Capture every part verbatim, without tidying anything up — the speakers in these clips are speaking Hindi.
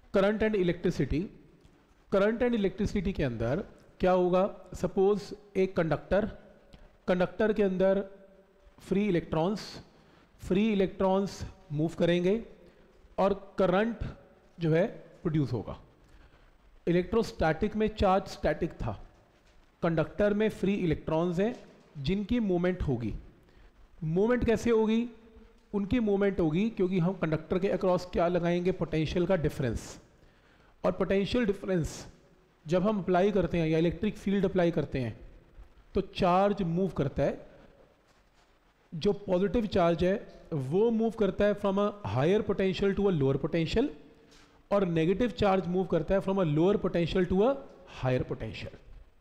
Current and electricity. Current and electricity के अंदर क्या होगा, सपोज एक कंडक्टर, कंडक्टर के अंदर free electrons free electrons move करेंगे और करंट जो है प्रोड्यूस होगा। इलेक्ट्रोस्टैटिक में चार्ज स्टैटिक था, कंडक्टर में फ्री इलेक्ट्रॉन्स हैं जिनकी मूवमेंट होगी। मूवमेंट कैसे होगी, उनकी मूवमेंट होगी क्योंकि हम कंडक्टर के अक्रॉस क्या लगाएंगे, पोटेंशियल का डिफरेंस। और पोटेंशियल डिफरेंस जब हम अप्लाई करते हैं या इलेक्ट्रिक फील्ड अप्लाई करते हैं तो चार्ज मूव करता है। जो पॉजिटिव चार्ज है वो मूव करता है from a higher potential to a lower potential, और नेगेटिव चार्ज मूव करता है from a lower potential to a higher potential.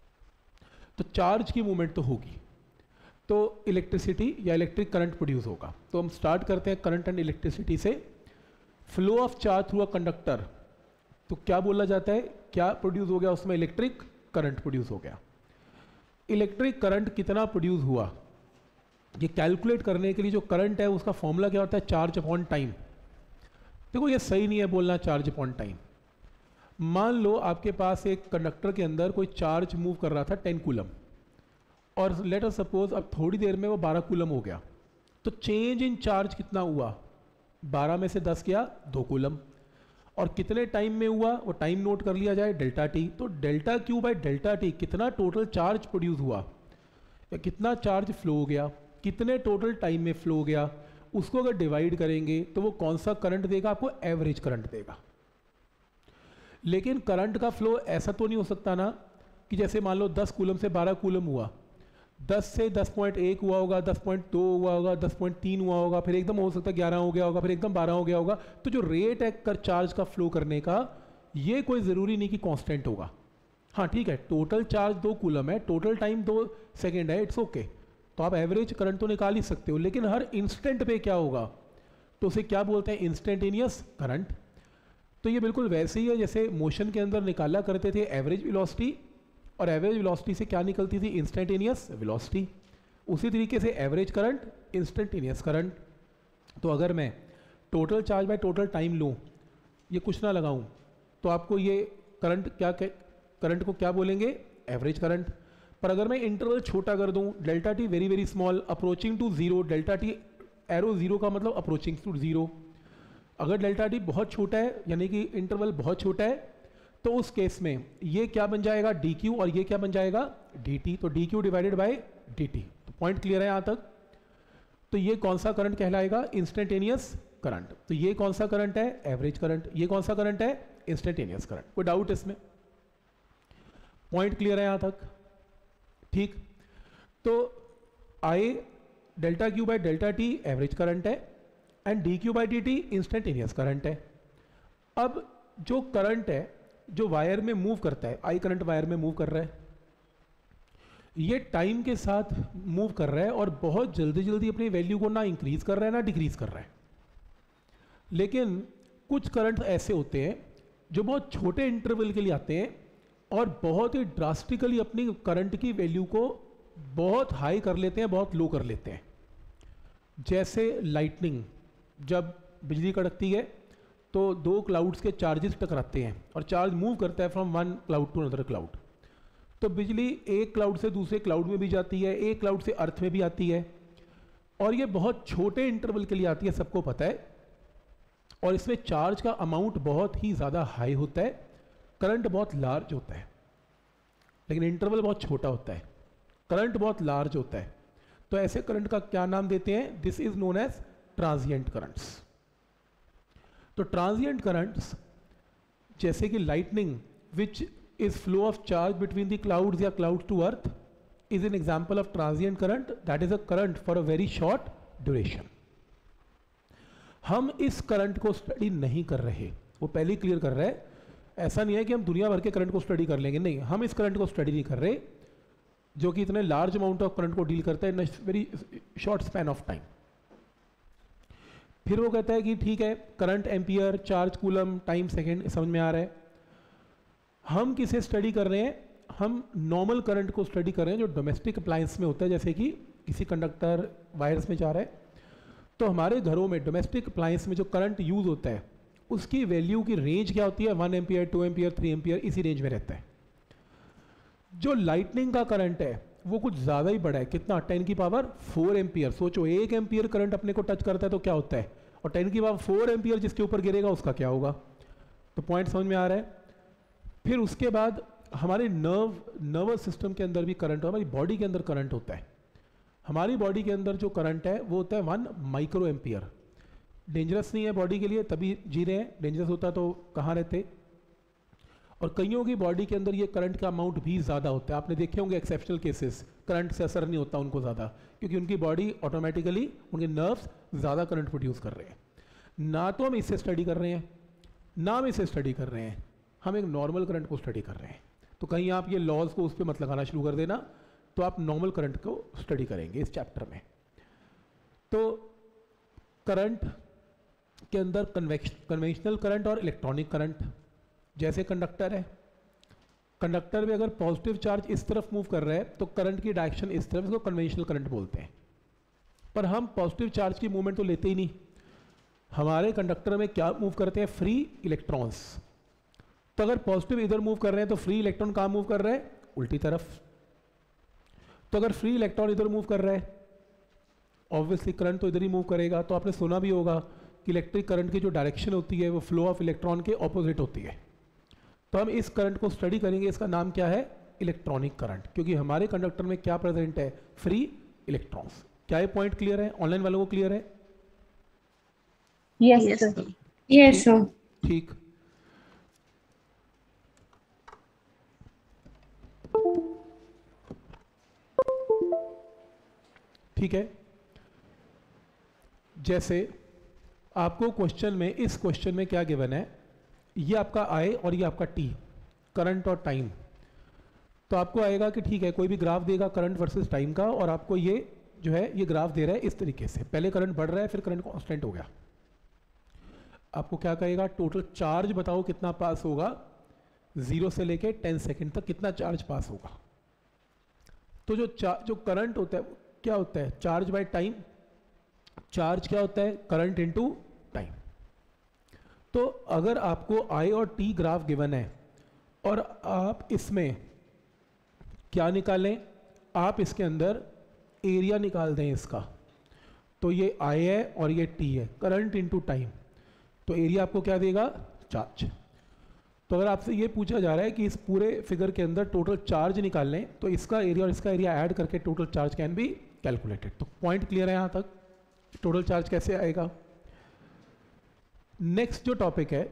तो चार्ज की मूवमेंट तो होगी, तो इलेक्ट्रिसिटी या इलेक्ट्रिक करंट प्रोड्यूस होगा। तो हम स्टार्ट करते हैं करंट एंड इलेक्ट्रिसिटी से। Flow of charge through a conductor, तो क्या बोला जाता है, क्या प्रोड्यूस हो गया उसमें, इलेक्ट्रिक करंट प्रोड्यूस हो गया। इलेक्ट्रिक करंट कितना प्रोड्यूस हुआ, ये कैलकुलेट करने के लिए जो करंट है उसका फॉर्मूला क्या होता है, चार्ज अपॉन टाइम। देखो ये सही नहीं है बोलना चार्ज अपॉन टाइम। मान लो आपके पास एक कंडक्टर के अंदर कोई चार्ज मूव कर रहा था टेन कूलम, और लेट अस सपोज अब थोड़ी देर में वो बारह कूलम हो गया, तो चेंज इन चार्ज कितना हुआ, बारह में से दस गया दो कूलम, और कितने टाइम में हुआ वो टाइम नोट कर लिया जाए, डेल्टा टी। तो delta Q by delta T कितना टोटल चार्ज प्रोड्यूस हुआ या कितना चार्ज फ्लो हो गया, कितने टोटल टाइम में फ्लो हो गया, उसको अगर डिवाइड करेंगे तो वो कौन सा करंट देगा, आपको एवरेज करंट देगा। लेकिन करंट का फ्लो ऐसा तो नहीं हो सकता ना कि जैसे मान लो दस कूलम से बारह कूलम हुआ, दस से दस पॉइंट एक हुआ होगा, दस पॉइंट दो हुआ होगा, दस पॉइंट तीन हुआ होगा, फिर एकदम हो सकता है ग्यारह हो गया होगा, फिर एकदम बारह हो गया होगा। तो जो रेट है कर चार्ज का फ्लो करने का, ये कोई ज़रूरी नहीं कि कांस्टेंट होगा। हाँ ठीक है, टोटल चार्ज दो कूलम है, टोटल टाइम दो सेकेंड है, इट्स ओके, तो आप एवरेज करंट तो निकाल ही सकते हो। लेकिन हर इंस्टेंट पे क्या होगा, तो उसे क्या बोलते हैं, इंस्टेंटेनियस करंट। तो ये बिल्कुल वैसे ही है जैसे मोशन के अंदर निकाला करते थे एवरेज वेलोसिटी, और एवरेज वेलोसिटी से क्या निकलती थी, इंस्टेंटेनियस वेलोसिटी। उसी तरीके से एवरेज करंट, इंस्टेंटेनियस करंट। तो अगर मैं total charge by total time लूँ, ये कुछ ना लगाऊँ, तो आपको ये करंट क्या, करंट को क्या बोलेंगे, एवरेज करंट। पर अगर मैं इंटरवल छोटा कर दूं, delta T very very small, approaching to zero, delta T arrow zero का मतलब अप्रोचिंग टू जीरो। अगर डेल्टा टी बहुत छोटा है यानी कि इंटरवल बहुत छोटा है, तो उस केस में ये क्या बन जाएगा, डी क्यू, और ये क्या बन जाएगा, डी टी। तो D Q divided by D T. तो पॉइंट क्लियर है यहाँ तक। तो ये कौन सा करंट कहलाएगा, इंस्टेंटेनियस करंट। तो ये कौन सा करंट है, एवरेज करंट। ये कौन सा करंट है, इंस्टेंटेनियस करंट। कोई डाउट इसमें, पॉइंट क्लियर है यहाँ तक, ठीक। तो I delta Q by delta T average current है, and D Q by D T instantaneous current है। अब जो करंट है जो वायर में मूव करता है, आई करंट वायर में मूव कर रहा है, ये टाइम के साथ मूव कर रहा है और बहुत जल्दी जल्दी अपनी वैल्यू को ना इंक्रीज कर रहा है ना डिक्रीज कर रहा है। लेकिन कुछ करंट ऐसे होते हैं जो बहुत छोटे इंटरवल के लिए आते हैं और बहुत ही ड्रास्टिकली अपनी करंट की वैल्यू को बहुत हाई कर लेते हैं, बहुत लो कर लेते हैं। जैसे लाइटनिंग, जब बिजली कड़कती है तो दो क्लाउड्स के चार्जेस टकराते हैं और चार्ज मूव करता है from one cloud to another cloud. तो बिजली एक क्लाउड से दूसरे क्लाउड में भी जाती है, एक क्लाउड से अर्थ में भी आती है, और ये बहुत छोटे इंटरवल के लिए आती है, सबको पता है। और इसमें चार्ज का अमाउंट बहुत ही ज़्यादा हाई होता है, करंट बहुत लार्ज होता है, लेकिन इंटरवल बहुत छोटा होता है, करंट बहुत लार्ज होता है। तो ऐसे करंट का क्या नाम देते हैं, this is known as transient currents. तो ट्रांजिएंट करंट्स जैसे कि lightning which is flow of charge between the clouds या cloud to earth is an example of transient current, that is a current for a very short duration. हम इस करंट को स्टडी नहीं कर रहे, वो पहले ही क्लियर कर रहा है। ऐसा नहीं है कि हम दुनिया भर के करंट को स्टडी कर लेंगे, नहीं, हम इस करंट को स्टडी नहीं कर रहे जो कि इतने लार्ज अमाउंट ऑफ करंट को डील करता है in very short span of time. फिर वो कहता है कि ठीक है, current ampere, charge coulomb, time second, समझ में आ रहा है। हम किसे स्टडी कर रहे हैं, हम नॉर्मल करंट को स्टडी कर रहे हैं जो डोमेस्टिक अप्लायंस में होता है, जैसे कि किसी कंडक्टर वायर्स में जा रहा है। तो हमारे घरों में डोमेस्टिक अप्लायंस में जो करंट यूज़ होता है उसकी वैल्यू की रेंज क्या होती है, one ampere, two ampere, three ampere, इसी रेंज में रहता है। जो लाइटनिंग का करंट है वो कुछ ज़्यादा ही बड़ा है, कितना, टेन की पावर फोर एम्पियर। सोचो एक एम्पियर करंट अपने को टच करता है तो क्या होता है, और टेन की पावर फोर एम्पियर जिसके ऊपर गिरेगा उसका क्या होगा। तो पॉइंट समझ में आ रहा है। फिर उसके बाद हमारे नर्व नर्वस सिस्टम के अंदर भी करंट, हमारी बॉडी के अंदर करंट होता है। हमारी बॉडी के अंदर जो करंट है वो होता है वन माइक्रो एम्पियर। डेंजरस नहीं है बॉडी के लिए, तभी जी रहे हैं, डेंजरस होता तो कहाँ रहते। और कईयों की बॉडी के अंदर ये करंट का अमाउंट भी ज़्यादा होता है। आपने देखे होंगे एक्सेप्शनल केसेस, करंट से असर नहीं होता उनको ज़्यादा, क्योंकि उनकी बॉडी ऑटोमेटिकली, उनके नर्व्स ज़्यादा करंट प्रोड्यूस कर रहे हैं। ना तो हम इससे स्टडी कर रहे हैं, ना हम इसे स्टडी कर रहे हैं, हम एक नॉर्मल करंट को स्टडी कर रहे हैं। तो कहीं आप ये लॉज को उस पर मत लगाना शुरू कर देना, तो आप नॉर्मल करंट को स्टडी करेंगे इस चैप्टर में। तो करंट के अंदर कन्वेंशनल करंट और इलेक्ट्रॉनिक करंट, जैसे कंडक्टर है, कंडक्टर में अगर पॉजिटिव चार्ज इस तरफ मूव कर रहा है तो करंट की डायरेक्शन इस तरफ, इसको कन्वेंशनल करंट बोलते हैं। पर हम पॉजिटिव चार्ज की मूवमेंट तो लेते ही नहीं, हमारे कंडक्टर में क्या मूव करते हैं, फ्री इलेक्ट्रॉन्स। तो अगर पॉजिटिव इधर मूव कर रहे हैं तो फ्री इलेक्ट्रॉन कहाँ मूव कर रहे हैं, उल्टी तरफ। तो अगर फ्री इलेक्ट्रॉन इधर मूव कर रहा है, ऑब्वियसली करंट तो इधर ही मूव करेगा। तो आपने सुना भी होगा कि इलेक्ट्रिक करंट की जो डायरेक्शन होती है वो फ्लो ऑफ इलेक्ट्रॉन के ऑपोजिट होती है। तो हम इस करंट को स्टडी करेंगे, इसका नाम क्या है, इलेक्ट्रॉनिक करंट, क्योंकि हमारे कंडक्टर में क्या प्रेजेंट है, फ्री इलेक्ट्रॉन्स। क्या ये पॉइंट क्लियर है, ऑनलाइन वालों को क्लियर है? Yes sir, yes sir. ठीक, ठीक है। जैसे आपको क्वेश्चन में, इस क्वेश्चन में क्या गिवन है, ये आपका आई और ये आपका टी, करंट और टाइम। तो आपको आएगा कि ठीक है, कोई भी ग्राफ देगा करंट वर्सेस टाइम का, और आपको ये जो है ये ग्राफ दे रहा है इस तरीके से, पहले करंट बढ़ रहा है फिर करंट कांस्टेंट हो गया। आपको क्या कहेगा, टोटल चार्ज बताओ कितना पास होगा, जीरो से लेके टेन सेकेंड तक कितना चार्ज पास होगा। तो जो जो करंट होता है क्या होता है, चार्ज बाय टाइम। चार्ज क्या होता है, करंट इनटू टाइम। तो अगर आपको आई और टी ग्राफ गिवन है और आप इसमें क्या निकालें, आप इसके अंदर एरिया निकाल दें इसका। तो ये आई है और ये टी है, करंट इनटू टाइम। तो एरिया आपको क्या देगा, चार्ज। तो अगर आपसे ये पूछा जा रहा है कि इस पूरे फिगर के अंदर टोटल चार्ज निकाल लें, तो इसका एरिया और इसका एरिया ऐड करके total charge can be calculated. तो पॉइंट क्लियर है यहाँ तक, टोटल चार्ज कैसे आएगा। नेक्स्ट जो टॉपिक है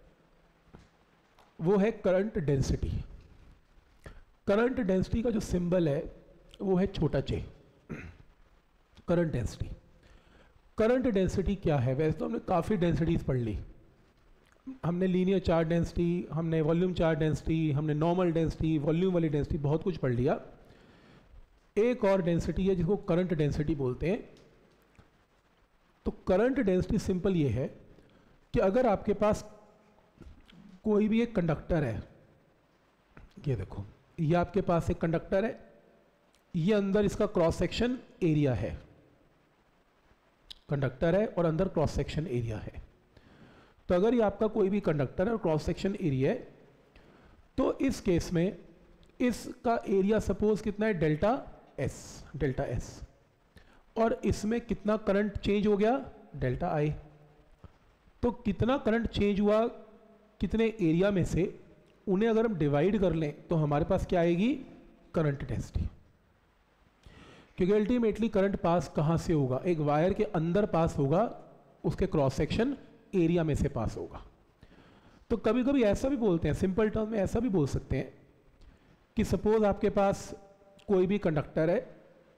वो है करंट डेंसिटी। करंट डेंसिटी का जो सिंबल है वो है छोटा चे, करंट डेंसिटी। करंट डेंसिटी क्या है, वैसे तो हमने काफ़ी डेंसिटीज पढ़ ली, हमने लीनियर चार्ज डेंसिटी, हमने वॉल्यूम चार्ज डेंसिटी, हमने नॉर्मल डेंसिटी, वॉल्यूम वाली डेंसिटी, बहुत कुछ पढ़ लिया। एक और डेंसिटी है जिसको करंट डेंसिटी बोलते हैं। तो करंट डेंसिटी सिंपल ये है कि अगर आपके पास कोई भी एक कंडक्टर है, ये देखो, ये आपके पास एक कंडक्टर है, ये अंदर इसका क्रॉस सेक्शन एरिया है, कंडक्टर है और अंदर क्रॉस सेक्शन एरिया है। तो अगर ये आपका कोई भी कंडक्टर है और क्रॉस सेक्शन एरिया है, तो इस केस में इसका एरिया सपोज कितना है, डेल्टा एस, डेल्टा एस, और इसमें कितना करंट चेंज हो गया, डेल्टा आई। तो कितना करंट चेंज हुआ कितने एरिया में से, उन्हें अगर हम डिवाइड कर लें तो हमारे पास क्या आएगी, करंट डेंसिटी। क्योंकि अल्टीमेटली करंट पास कहाँ से होगा, एक वायर के अंदर पास होगा, उसके क्रॉस सेक्शन एरिया में से पास होगा। तो कभी कभी ऐसा भी बोलते हैं, सिंपल टर्म में ऐसा भी बोल सकते हैं कि सपोज आपके पास कोई भी कंडक्टर है,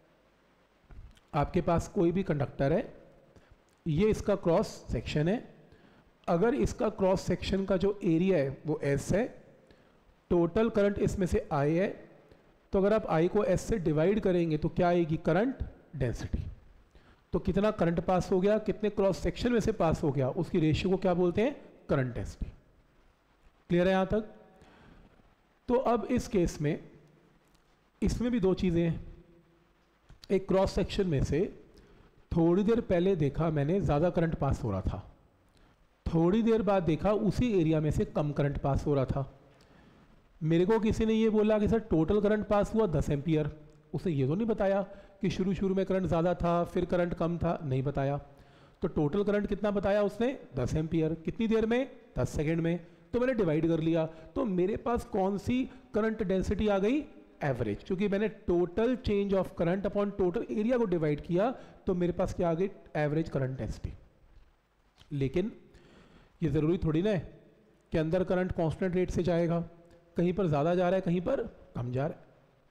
आपके पास कोई भी कंडक्टर है, ये इसका क्रॉस सेक्शन है। अगर इसका क्रॉस सेक्शन का जो एरिया है वो एस है, टोटल करंट इसमें से आई है, तो अगर आप आई को एस से डिवाइड करेंगे तो क्या आएगी, करंट डेंसिटी। तो कितना करंट पास हो गया, कितने क्रॉस सेक्शन में से पास हो गया, उसकी रेशियो को क्या बोलते हैं, करंट डेंसिटी। क्लियर है यहाँ तक। तो अब इस केस में इसमें भी दो चीज़ें हैं। एक क्रॉस सेक्शन में से थोड़ी देर पहले देखा मैंने ज़्यादा करंट पास हो रहा था, थोड़ी देर बाद देखा उसी एरिया में से कम करंट पास हो रहा था। मेरे को किसी ने ये बोला कि सर टोटल करंट पास हुआ दस एम्पियर। उसने ये तो नहीं बताया कि शुरू शुरू में करंट ज़्यादा था फिर करंट कम था, नहीं बताया। तो टोटल करंट कितना बताया उसने, दस एम्पियर। कितनी देर में, दस सेकंड में। तो मैंने डिवाइड कर लिया, तो मेरे पास कौन सी करंट डेंसिटी आ गई, एवरेज। क्योंकि मैंने total change of current upon total area को डिवाइड किया, तो मेरे पास क्या आ गई, एवरेज करंट डेंसिटी। लेकिन ये ज़रूरी थोड़ी ना है कि अंदर करंट कांस्टेंट रेट से जाएगा, कहीं पर ज़्यादा जा रहा है कहीं पर कम जा रहा है।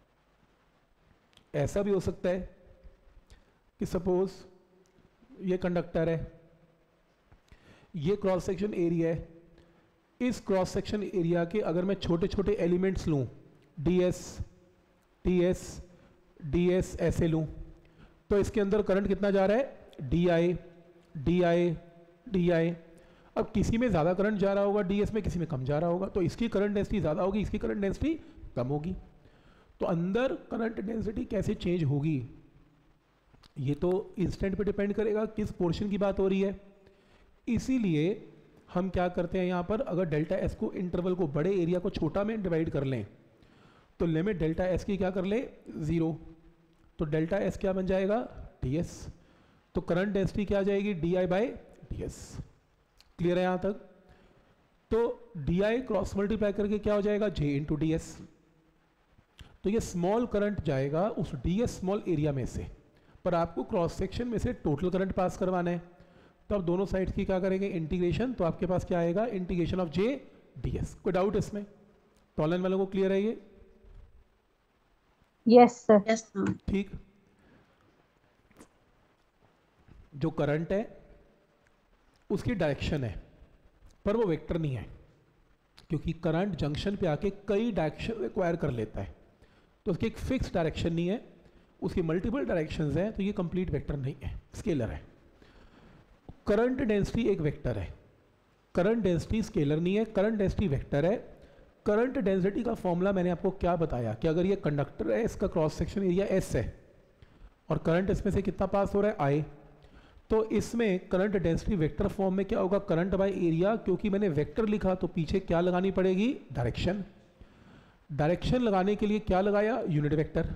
ऐसा भी हो सकता है कि सपोज ये कंडक्टर है, ये क्रॉस सेक्शन एरिया है, इस क्रॉस सेक्शन एरिया के अगर मैं छोटे छोटे एलिमेंट्स लूँ, D S T S D S ऐसे लूँ, तो इसके अंदर करंट कितना जा रहा है, D I D I D I. अब किसी में ज़्यादा करंट जा रहा होगा डी एस में, किसी में कम जा रहा होगा, तो इसकी करंट डेंसिटी ज़्यादा होगी, इसकी करंट डेंसिटी कम होगी। तो अंदर करंट डेंसिटी कैसे चेंज होगी, ये तो इंस्टेंट पे डिपेंड करेगा किस पोर्शन की बात हो रही है। इसीलिए हम क्या करते हैं यहाँ पर, अगर डेल्टा एस को इंटरवल को बड़े एरिया को छोटा में डिवाइड कर लें, तो लिमिट डेल्टा एस की क्या कर ले, ज़ीरो। तो डेल्टा एस क्या बन जाएगा, डी एस। तो करंट डेंसिटी क्या आ जाएगी, D I by D S. Clear है यहाँ तक। तो डी आई क्रॉस मल्टीप्लाई करके क्या हो जाएगा, जे इंटू डी एस। तो ये स्मॉल करंट जाएगा उस डी एस स्मॉल एरिया में से, पर आपको क्रॉस सेक्शन में से टोटल करंट पास करवाना है। तो आप दोनों साइड की क्या करेंगे, इंटीग्रेशन। तो आपके पास क्या आएगा, integration of J D S. कोई डाउट इसमें, टॉलन वालों को क्लियर है ये? Yes sir. Yes sir. ठीक। जो करंट है उसकी डायरेक्शन है, पर वो वेक्टर नहीं है, क्योंकि करंट जंक्शन पे आके कई डायरेक्शन एक्वायर कर लेता है, तो उसकी एक फिक्स डायरेक्शन नहीं है, उसकी मल्टीपल डायरेक्शंस हैं, तो ये कंप्लीट वेक्टर नहीं है, स्केलर है। करंट डेंसिटी एक वेक्टर है, करंट डेंसिटी स्केलर नहीं है, करंट डेंसिटी वेक्टर है। करंट डेंसिटी का फॉर्मूला मैंने आपको क्या बताया कि अगर ये कंडक्टर है, इसका क्रॉस सेक्शन एरिया एस है और करंट इसमें से कितना पास हो रहा है, आई, तो इसमें करंट डेंसिटी वेक्टर फॉर्म में क्या होगा, करंट बाय एरिया। क्योंकि मैंने वेक्टर लिखा तो पीछे क्या लगानी पड़ेगी, डायरेक्शन। डायरेक्शन लगाने के लिए क्या लगाया, यूनिट वेक्टर।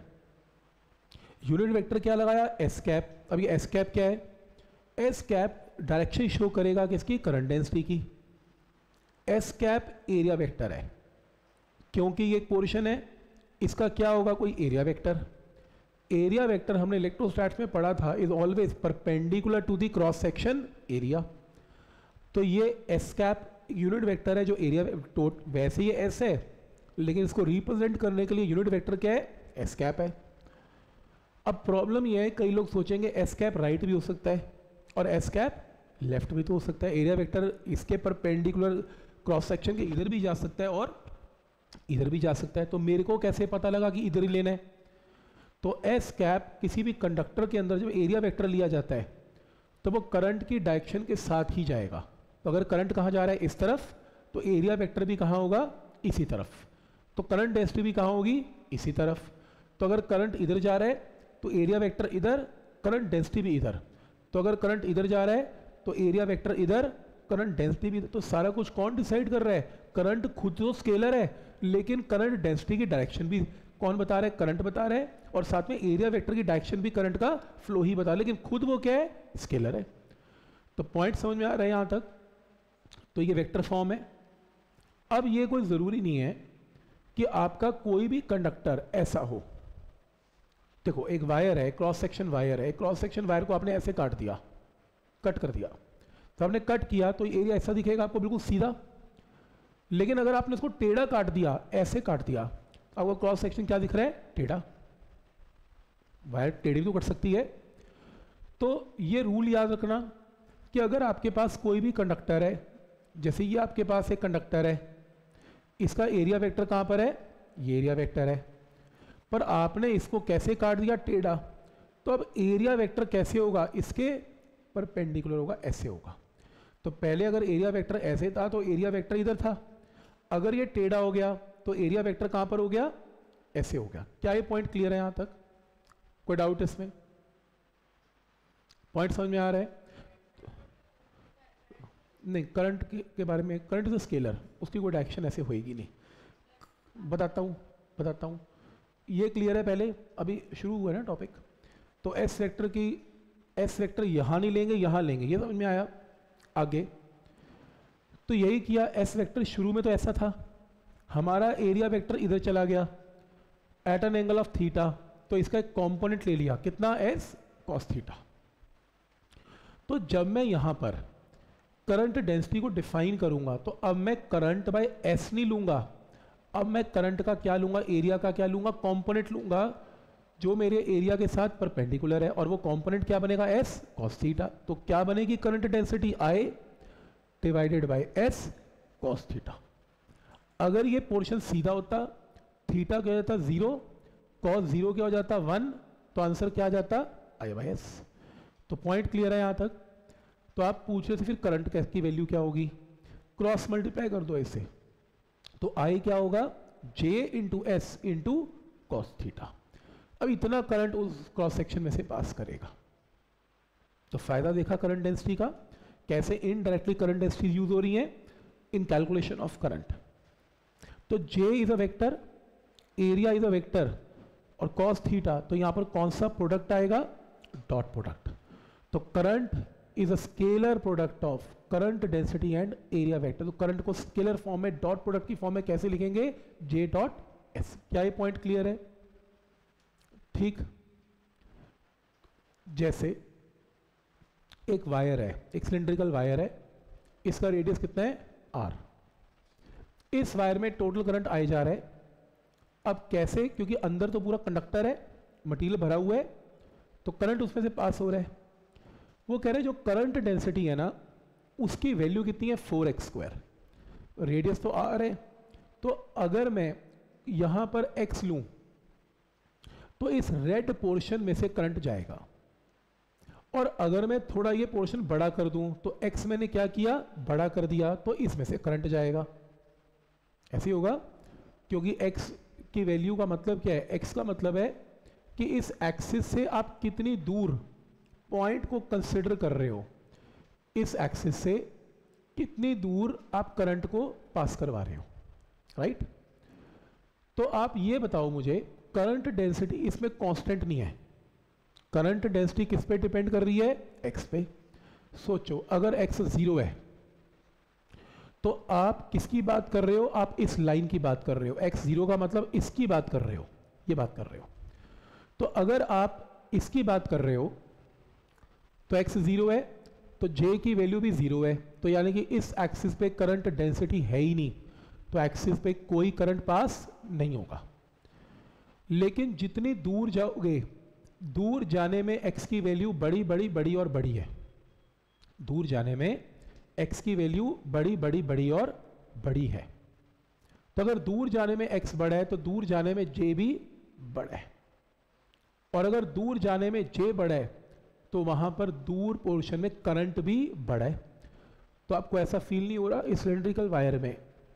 यूनिट वेक्टर क्या लगाया, एस कैप। अब ये एस कैप क्या है, एस कैप डायरेक्शन शो करेगा किसकी, करंट डेंसिटी की। एस कैप एरिया वेक्टर है, क्योंकि ये एक पोर्शन है, इसका क्या होगा, कोई एरिया वेक्टर। एरिया वेक्टर हमने इलेक्ट्रोस्टैट्स में पढ़ा था, is always perpendicular to the cross section area. तो ये एस कैप यूनिट वेक्टर है जो एरिया, वैसे ये एस है, लेकिन इसको रिप्रेजेंट करने के लिए यूनिट वेक्टर क्या है, एस कैप है। अब प्रॉब्लम ये है, कई लोग सोचेंगे एस कैप राइट भी हो सकता है और एस कैप लेफ्ट भी तो हो सकता है। एरिया वेक्टर इसके परपेंडिकुलर क्रॉस सेक्शन के इधर भी जा सकता है और इधर भी जा सकता है। तो मेरे को कैसे पता लगा कि इधर ही लेना है, तो एस कैप किसी भी कंडक्टर के अंदर जब एरिया वेक्टर लिया जाता है तो वो करंट की डायरेक्शन के साथ ही जाएगा। तो अगर करंट कहाँ जा रहा है, इस तरफ, तो एरिया वेक्टर भी कहाँ होगा, इसी तरफ। तो करंट डेंसिटी भी कहाँ होगी, इसी तरफ। तो अगर करंट इधर जा रहा है तो एरिया वेक्टर इधर, करंट डेंसिटी भी इधर। तो अगर करंट इधर जा रहा है तो एरिया वेक्टर इधर, करंट डेंसिटी भी इधर। तो सारा कुछ कौन डिसाइड कर रहा है, करंट खुद तो स्केलर है, लेकिन करंट डेंसिटी की डायरेक्शन भी कौन बता रहा है, करंट बता रहा है, और साथ में एरिया वेक्टर की डायरेक्शन भी करंट का फ्लो ही बता रहा है, लेकिन खुद वो क्या है, स्केलर है। तो पॉइंट समझ में आ रहा है यहां तक। तो ये वेक्टर फॉर्म है। अब ये कोई जरूरी नहीं है कि आपका कोई भी कंडक्टर ऐसा हो। देखो एक वायर है, क्रॉस सेक्शन वायर है, क्रॉस सेक्शन वायर को आपने ऐसे काट दिया, कट कर दिया, तो आपने कट किया तो एरिया ऐसा दिखेगा आपको बिल्कुल सीधा। लेकिन अगर आपने उसको टेढ़ा काट दिया, ऐसे काट दिया, आपको क्रॉस सेक्शन क्या दिख रहा है, टेढ़ा। वायर टेढ़ी भी तो कट सकती है। तो ये रूल याद रखना कि अगर आपके पास कोई भी कंडक्टर है, जैसे ये आपके पास एक कंडक्टर है, इसका एरिया वेक्टर कहां पर है, ये एरिया वेक्टर है, पर आपने इसको कैसे काट दिया, टेढ़ा। तो अब एरिया वेक्टर कैसे होगा, इसके परपेंडिकुलर होगा, ऐसे होगा। तो पहले अगर एरिया वेक्टर ऐसे था तो एरिया वेक्टर इधर था, अगर ये टेढ़ा हो गया तो एरिया वेक्टर कहां पर हो गया, ऐसे हो गया। क्या ये पॉइंट क्लियर है यहां तक, कोई डाउट इसमें, पॉइंट समझ में आ रहा है? नहीं, करंट के, के बारे में, करंट इज अ स्केलर, उसकी कोई डायरेक्शन ऐसे होएगी नहीं। बताता हूँ बताता हूँ ये क्लियर है पहले, अभी शुरू हुआ है ना टॉपिक। तो एस वेक्टर की, एस वेक्टर यहाँ नहीं लेंगे, यहाँ लेंगे, ये समझ में आया। आगे तो यही किया, एस वेक्टर शुरू में तो ऐसा था, हमारा एरिया वेक्टर इधर चला गया at an angle of theta, तो इसका एक कंपोनेंट ले लिया, कितना, एस कॉस थीटा। तो जब मैं यहाँ पर करंट डेंसिटी को डिफाइन करूंगा तो अब मैं करंट बाय एस नहीं लूंगा, अब मैं करंट का क्या लूंगा, एरिया का क्या लूंगा, कंपोनेंट लूंगा जो मेरे एरिया के साथ परपेंडिकुलर है, और वो कंपोनेंट क्या बनेगा, एस कॉस थीटा। तो क्या बनेगी current density, I divided by S cos theta. अगर ये पोर्शन सीधा होता, थीटा क्या हो जाता जीरो, कॉस जीरो क्या हो जाता वन, तो आंसर क्या आ जाता, आई बाय एस। तो पॉइंट क्लियर है यहां तक। तो आप पूछ रहे थे फिर करंट की वैल्यू क्या होगी, क्रॉस मल्टीप्लाई कर दो ऐसे, तो आई क्या होगा, J into S into cos theta. अब इतना करंट उस क्रॉस सेक्शन में से पास करेगा। तो फायदा देखा करंट डेंसिटी का, कैसे इनडायरेक्टली करंट डेंसिटी यूज हो रही है इन कैलकुलेशन ऑफ करंट। तो J is a vector, area is a vector, और कॉस थीटा, तो यहां पर कौन सा प्रोडक्ट आएगा, डॉट प्रोडक्ट। तो current is a scalar product of current density and area vector. तो करंट को स्केलर फॉर्म में, डॉट प्रोडक्ट की फॉर्म में कैसे लिखेंगे, जे डॉट एस। क्या ये पॉइंट क्लियर है, ठीक। जैसे एक वायर है, एक सिलिंड्रिकल वायर है, इसका रेडियस कितना है, आर। इस वायर में टोटल करंट आए जा रहा है। अब कैसे, क्योंकि अंदर तो पूरा कंडक्टर है, मटेरियल भरा हुआ है, तो करंट उसमें से पास हो रहा है। वो कह रहे हैं जो करंट डेंसिटी है ना, उसकी वैल्यू कितनी है, फोर एक्स स्क्वायर, रेडियस तो आर है। तो अगर मैं यहां पर एक्स लूं तो इस रेड पोर्शन में से करंट जाएगा, और अगर मैं थोड़ा ये पोर्शन बड़ा कर दूं तो एक्स मैंने क्या किया, बड़ा कर दिया, तो इसमें से करंट जाएगा। ऐसे ही होगा, क्योंकि एक्स की वैल्यू का मतलब क्या है, एक्स का मतलब है कि इस एक्सिस से आप कितनी दूर पॉइंट को कंसिडर कर रहे हो, इस एक्सिस से कितनी दूर आप करंट को पास करवा रहे हो, राइट। तो आप ये बताओ मुझे, करंट डेंसिटी इसमें कांस्टेंट नहीं है, करंट डेंसिटी किस पे डिपेंड कर रही है, एक्स पे। सोचो अगर एक्स जीरो है तो आप किसकी बात कर रहे हो, आप इस लाइन की बात कर रहे हो, एक्स जीरो का मतलब इसकी बात कर रहे हो, ये बात कर रहे हो। तो अगर आप इसकी बात कर रहे हो तो एक्स जीरो है, तो जे की वैल्यू भी जीरो है, तो यानी कि इस एक्सिस पे करंट डेंसिटी है ही नहीं, तो एक्सिस पे कोई करंट पास नहीं होगा। लेकिन जितनी दूर जाओगे, दूर जाने में एक्स की वैल्यू बड़ी बड़ी बड़ी और बड़ी है, दूर जाने में एक्स की वैल्यू बड़ी बड़ी बड़ी और बड़ी है। तो अगर दूर जाने में एक्स बड़ा है तो दूर जाने में जे भी बड़ा है, और अगर दूर जाने में जे बड़ा है तो वहां पर दूर पोर्शन में करंट भी बड़ा है। तो आपको ऐसा फील नहीं हो रहा, इस सिलिंड्रिकल वायर में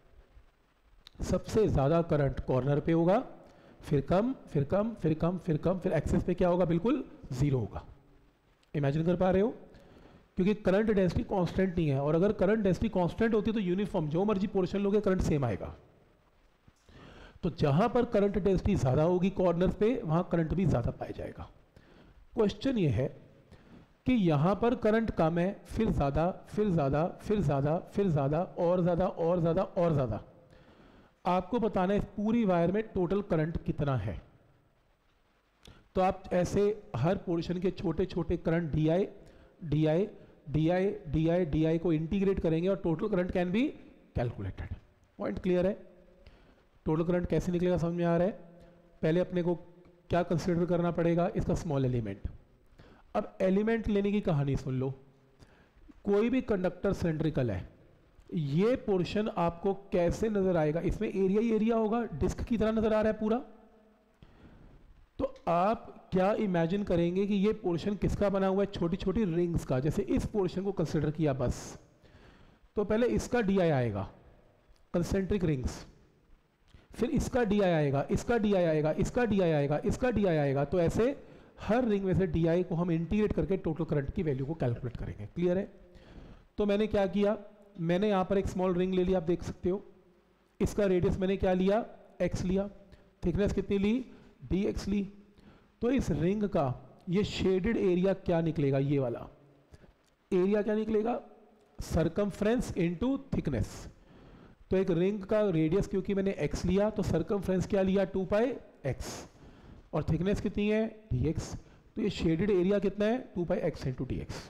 सबसे ज्यादा करंट कॉर्नर पे होगा, फिर कम फिर कम फिर कम फिर कम, फिर एक्सेस पे क्या होगा, बिल्कुल जीरो होगा। इमेजिन कर पा रहे हो, क्योंकि करंट डेंसिटी कांस्टेंट नहीं है, और अगर करंट डेंसिटी कांस्टेंट होती तो यूनिफॉर्म जो मर्जी पोर्शन लोगे करंट सेम आएगा। तो जहां पर करंट डेंसिटी ज्यादा होगी कॉर्नर पे, वहां करंट भी ज्यादा पाया जाएगा। क्वेश्चन ये है कि यहां पर करंट कम है, फिर ज्यादा फिर ज्यादा फिर ज्यादा फिर ज्यादा और ज्यादा और ज्यादा और ज्यादा, आपको बताना है इस पूरी वायर में टोटल करंट कितना है। तो आप ऐसे हर पोर्शन के छोटे छोटे current D I D I D I D I D I को इंटीग्रेट करेंगे और total current can be calculated. Point clear है, टोटल करंट कैसे निकलेगा समझ में आ रहा है। पहले अपने को क्या कंसिडर करना पड़ेगा, इसका स्मॉल एलिमेंट। अब एलिमेंट लेने की कहानी सुन लो। कोई भी कंडक्टर सिलिंड्रिकल है, ये पोर्शन आपको कैसे नजर आएगा, इसमें एरिया ही एरिया होगा, डिस्क की तरह नजर आ रहा है पूरा। तो आप क्या इमेजिन करेंगे कि ये पोर्शन किसका बना हुआ है, छोटी छोटी रिंग्स का। जैसे इस पोर्शन को कंसिडर किया बस, तो पहले इसका डी आई आएगा, कंसेंट्रिक रिंग्स, फिर इसका डी आई आएगा, इसका डी आई आएगा, इसका डी आई आएगा, इसका डी आई आएगा। तो ऐसे हर रिंग में से डी आई को हम इंटीग्रेट करके टोटल करंट की वैल्यू को कैलकुलेट करेंगे। क्लियर है। तो मैंने क्या किया, मैंने यहाँ पर एक स्मॉल रिंग ले लिया, आप देख सकते हो, इसका रेडियस मैंने क्या लिया, x लिया, थिकनेस कितनी ली, dx ली। तो इस रिंग का ये शेडेड एरिया क्या निकलेगा, ये वाला एरिया क्या निकलेगा, सरकमफ्रेंस इनटू थिकनेस। तो एक रिंग का रेडियस क्योंकि मैंने x लिया तो सरकमफ्रेंस क्या लिया, टू पाई एक्स, और थिकनेस कितनी है, dx। तो ये शेडेड एरिया कितना है, two pi X into D X.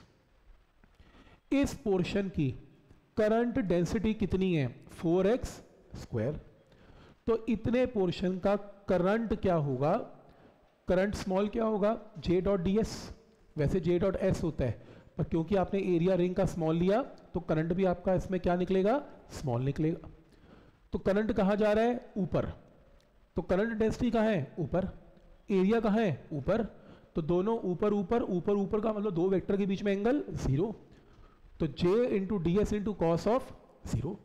इस पोर्शन की करंट डेंसिटी कितनी है, फोर एक्स स्क्वायर। तो इतने पोर्शन का करंट क्या होगा, करंट स्मॉल क्या होगा, J डॉट डी एस। वैसे J डॉट एस होता है, पर क्योंकि आपने एरिया रिंग का स्मॉल लिया तो करंट भी आपका इसमें क्या निकलेगा, स्मॉल निकलेगा। तो करंट कहाँ जा रहा है, ऊपर। तो करंट डेंसिटी कहाँ है, ऊपर। एरिया कहाँ है, ऊपर। तो दोनों ऊपर ऊपर ऊपर ऊपर का मतलब दो वेक्टर के बीच में एंगल जीरो। तो J into D S into cos of zero,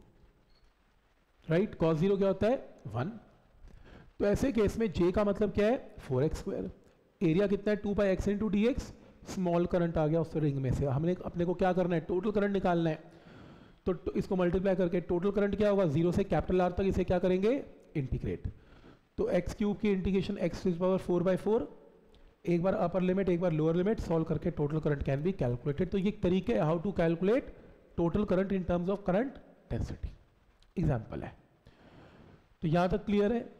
right. Cos zero क्या होता है, वन। तो ऐसे केस में J का मतलब क्या है, फोर एक्स स्क्वायर। एरिया कितना है, two pi X into D X. Small current आ गया उस रिंग में से, हमने अपने को क्या करना है, टोटल करंट निकालना है। तो, तो इसको मल्टीप्लाई करके टोटल करंट क्या होगा, जीरो से कैपिटल आर तक इसे क्या करेंगे, इंटीग्रेट। तो एक्स क्यूब की integration X to the power four by four, एक बार अपर लिमिट एक बार लोअर लिमिट, सॉल्व करके total current can be calculated. तो ये एक तरीके है how to calculate total current in terms of current density. Example है। तो यहां तक क्लियर है,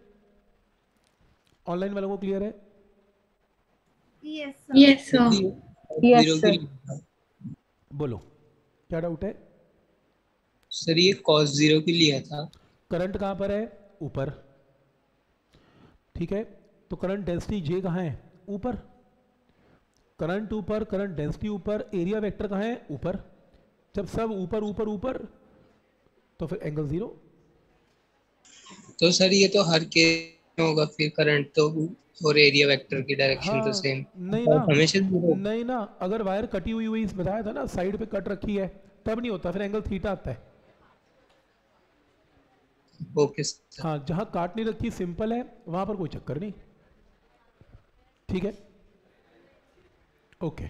ऑनलाइन वालों को क्लियर है, Yes, sir. Yes, sir. Yes, zero sir. की बोलो क्या डाउट है। सर ये कॉस जीरो की लिया था। करंट कहां पर है, ऊपर, ठीक है। तो करंट डेंसिटी J कहां है, ऊपर। करंट ऊपर, करंट डेंसिटी ऊपर, एरिया वेक्टर कहां है, ऊपर। जब सब ऊपर ऊपर ऊपर तो फिर एंगल जीरो। तो सर ये तो हर केस में होगा फिर, करंट तो और एरिया वेक्टर की डायरेक्शन हाँ, तो सेम नहीं ना, हमेशा जीरो। नहीं ना, अगर वायर कटी हुई हुई बताया था ना, साइड पे कट रखी है तब नहीं होता, फिर एंगल थीटा आता है। Okay sir. हाँ, जहां काट नहीं रखी सिंपल है वहां पर कोई चक्कर नहीं, ठीक है। Okay,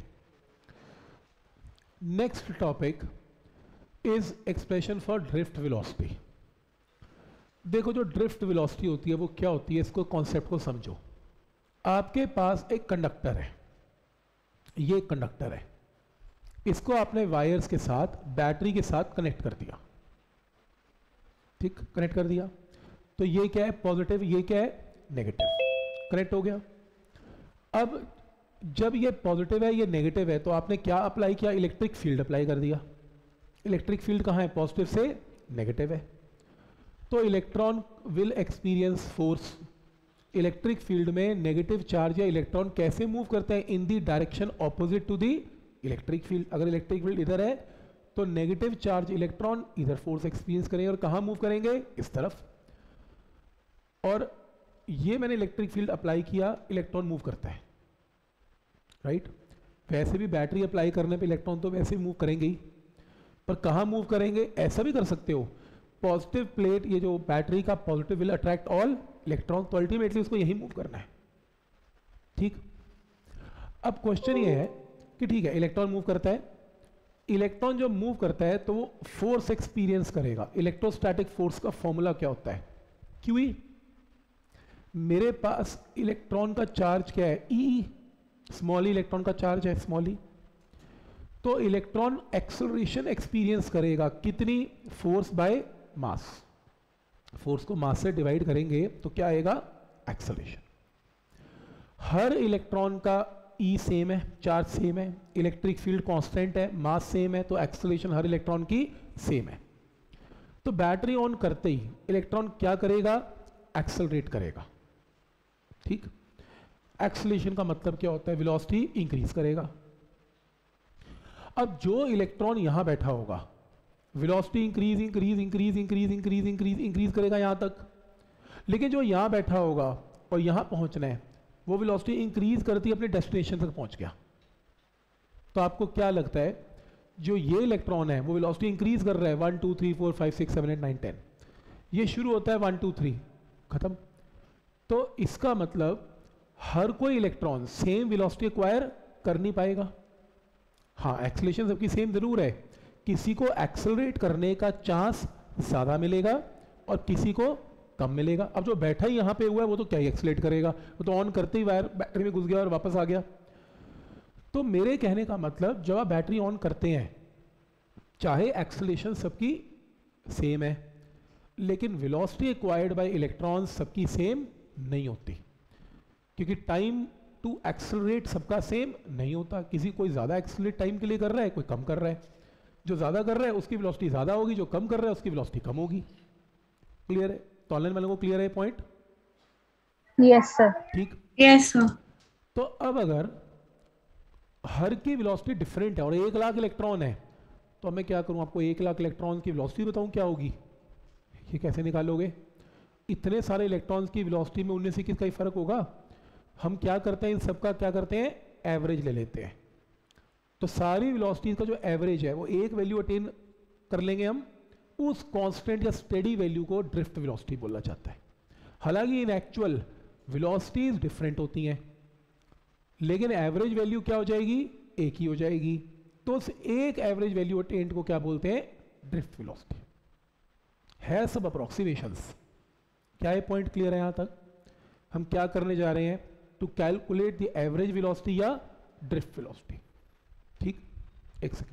next topic is expression for drift velocity. देखो जो ड्रिफ्ट वेलोसिटी होती है वो क्या होती है, इसको कॉन्सेप्ट को समझो। आपके पास एक कंडक्टर है, ये एक कंडक्टर है, इसको आपने वायर्स के साथ बैटरी के साथ कनेक्ट कर दिया, ठीक, कनेक्ट कर दिया। तो ये क्या है, पॉजिटिव, ये क्या है, नेगेटिव, कनेक्ट हो गया। अब जब ये पॉजिटिव है ये नेगेटिव है तो आपने क्या अप्लाई किया, इलेक्ट्रिक फील्ड अप्लाई कर दिया। इलेक्ट्रिक फील्ड कहाँ है, पॉजिटिव से नेगेटिव है। तो electron will experience force. Electric field में नेगेटिव चार्ज या इलेक्ट्रॉन कैसे मूव करते हैं, in the direction opposite to the electric field. अगर इलेक्ट्रिक फील्ड इधर है तो नेगेटिव चार्ज इलेक्ट्रॉन इधर फोर्स एक्सपीरियंस करेंगे और कहाँ मूव करेंगे, इस तरफ। और ये मैंने इलेक्ट्रिक फील्ड अप्लाई किया, इलेक्ट्रॉन मूव करता है, राइट। वैसे भी बैटरी अप्लाई करने पे इलेक्ट्रॉन तो वैसे ही मूव करेंगे ही, पर कहाँ मूव करेंगे, ऐसा भी कर सकते हो, पॉजिटिव प्लेट, ये जो बैटरी का positive will attract all electron, तो अल्टीमेटली उसको यही मूव करना है, ठीक। अब क्वेश्चन ये है कि ठीक है इलेक्ट्रॉन मूव करता है, इलेक्ट्रॉन जब मूव करता है तो वो फोर्स एक्सपीरियंस करेगा। इलेक्ट्रोस्टैटिक फोर्स का फॉर्मूला क्या होता है, क्यू। मेरे पास इलेक्ट्रॉन का चार्ज क्या है, ई, स्मॉल ई इलेक्ट्रॉन का चार्ज है, स्मॉल ई। तो इलेक्ट्रॉन एक्सेलरेशन एक्सपीरियंस करेगा, कितनी, फोर्स बाय मास। फोर्स को मास से डिवाइड करेंगे तो क्या आएगा, एक्सेलरेशन। हर इलेक्ट्रॉन का ई सेम है, चार्ज सेम है, इलेक्ट्रिक फील्ड कांस्टेंट है, मास सेम है, तो एक्सेलरेशन हर इलेक्ट्रॉन की सेम है। तो बैटरी ऑन करते ही इलेक्ट्रॉन क्या करेगा, एक्सेलरेट करेगा, ठीक। एक्सेलरेशन का मतलब क्या होता है, वेलोसिटी इंक्रीज करेगा। अब जो इलेक्ट्रॉन यहां बैठा होगा, velocity increase increase increase increase increase increase increase करेगा यहां तक, लेकिन जो यहां बैठा होगा और यहां पहुंचना है वो वेलोसिटी इंक्रीज करती अपने डेस्टिनेशन तक पहुंच गया। तो आपको क्या लगता है, जो ये इलेक्ट्रॉन है वो वेलोसिटी इंक्रीज कर रहा है, one two three four five six seven eight nine ten, ये शुरू होता है वन टू थ्री, खत्म। तो इसका मतलब हर कोई इलेक्ट्रॉन सेम वेलोसिटी एक्वायर कर नहीं पाएगा। हाँ, एक्सेलरेशन सबकी सेम जरूर है, किसी को एक्सेलरेट करने का चांस ज़्यादा मिलेगा और किसी को कम मिलेगा। अब जो बैठा ही यहाँ पे हुआ है वो तो क्या ही एक्सेलरेट करेगा, वो तो ऑन करते ही वायर बैटरी में घुस गया और वापस आ गया। तो मेरे कहने का मतलब जब आप बैटरी ऑन करते हैं, चाहे एक्सेलरेशन सबकी सेम है, लेकिन वेलोसिटी एक्वायर्ड बाय इलेक्ट्रॉन्स सबकी सेम नहीं होती, क्योंकि टाइम टू एक्सेलरेट सबका सेम नहीं होता। किसी कोई ज़्यादा एक्सेलरेट टाइम के लिए कर रहा है, कोई कम कर रहा है। जो ज़्यादा कर रहा है उसकी वेलोसिटी ज़्यादा होगी, जो कम कर रहा है उसकी वेलोसिटी कम होगी। क्लियर है? तो ऑनलाइन वालों को क्लियर है पॉइंट? Yes sir. ठीक, यस सर। तो अब अगर हर की वेलोसिटी डिफरेंट है और एक लाख इलेक्ट्रॉन है, तो मैं क्या करूं, आपको एक लाख इलेक्ट्रॉन की वेलोसिटी बताऊं क्या होगी? ये कैसे निकालोगे? इतने सारे इलेक्ट्रॉन्स की वेलोसिटी में उनमें से किसका ही फर्क होगा? हम क्या करते हैं, इन सबका क्या करते हैं, एवरेज ले लेते हैं। तो सारी वेलोसिटी का जो एवरेज है वो एक वैल्यू अटेन कर लेंगे हम, उस कांस्टेंट या स्टेडी वैल्यू को ड्रिफ्ट वेलोसिटी बोला जाता है। हालांकि इन एक्चुअल वेलोसिटीज डिफरेंट होती हैं, लेकिन एवरेज वैल्यू क्या हो जाएगी, एक ही हो जाएगी। तो उस एक एवरेज वैल्यू अटेन्ड को क्या बोलते हैं, ड्रिफ्ट वेलोसिटी है। सब अप्रोक्सीमेशंस। क्या ये पॉइंट क्लियर है? यहां तक हम क्या करने जा रहे हैं, to calculate the average velocity या ड्रिफ्ट वेलोसिटी। ठीक, एक सेकेंड।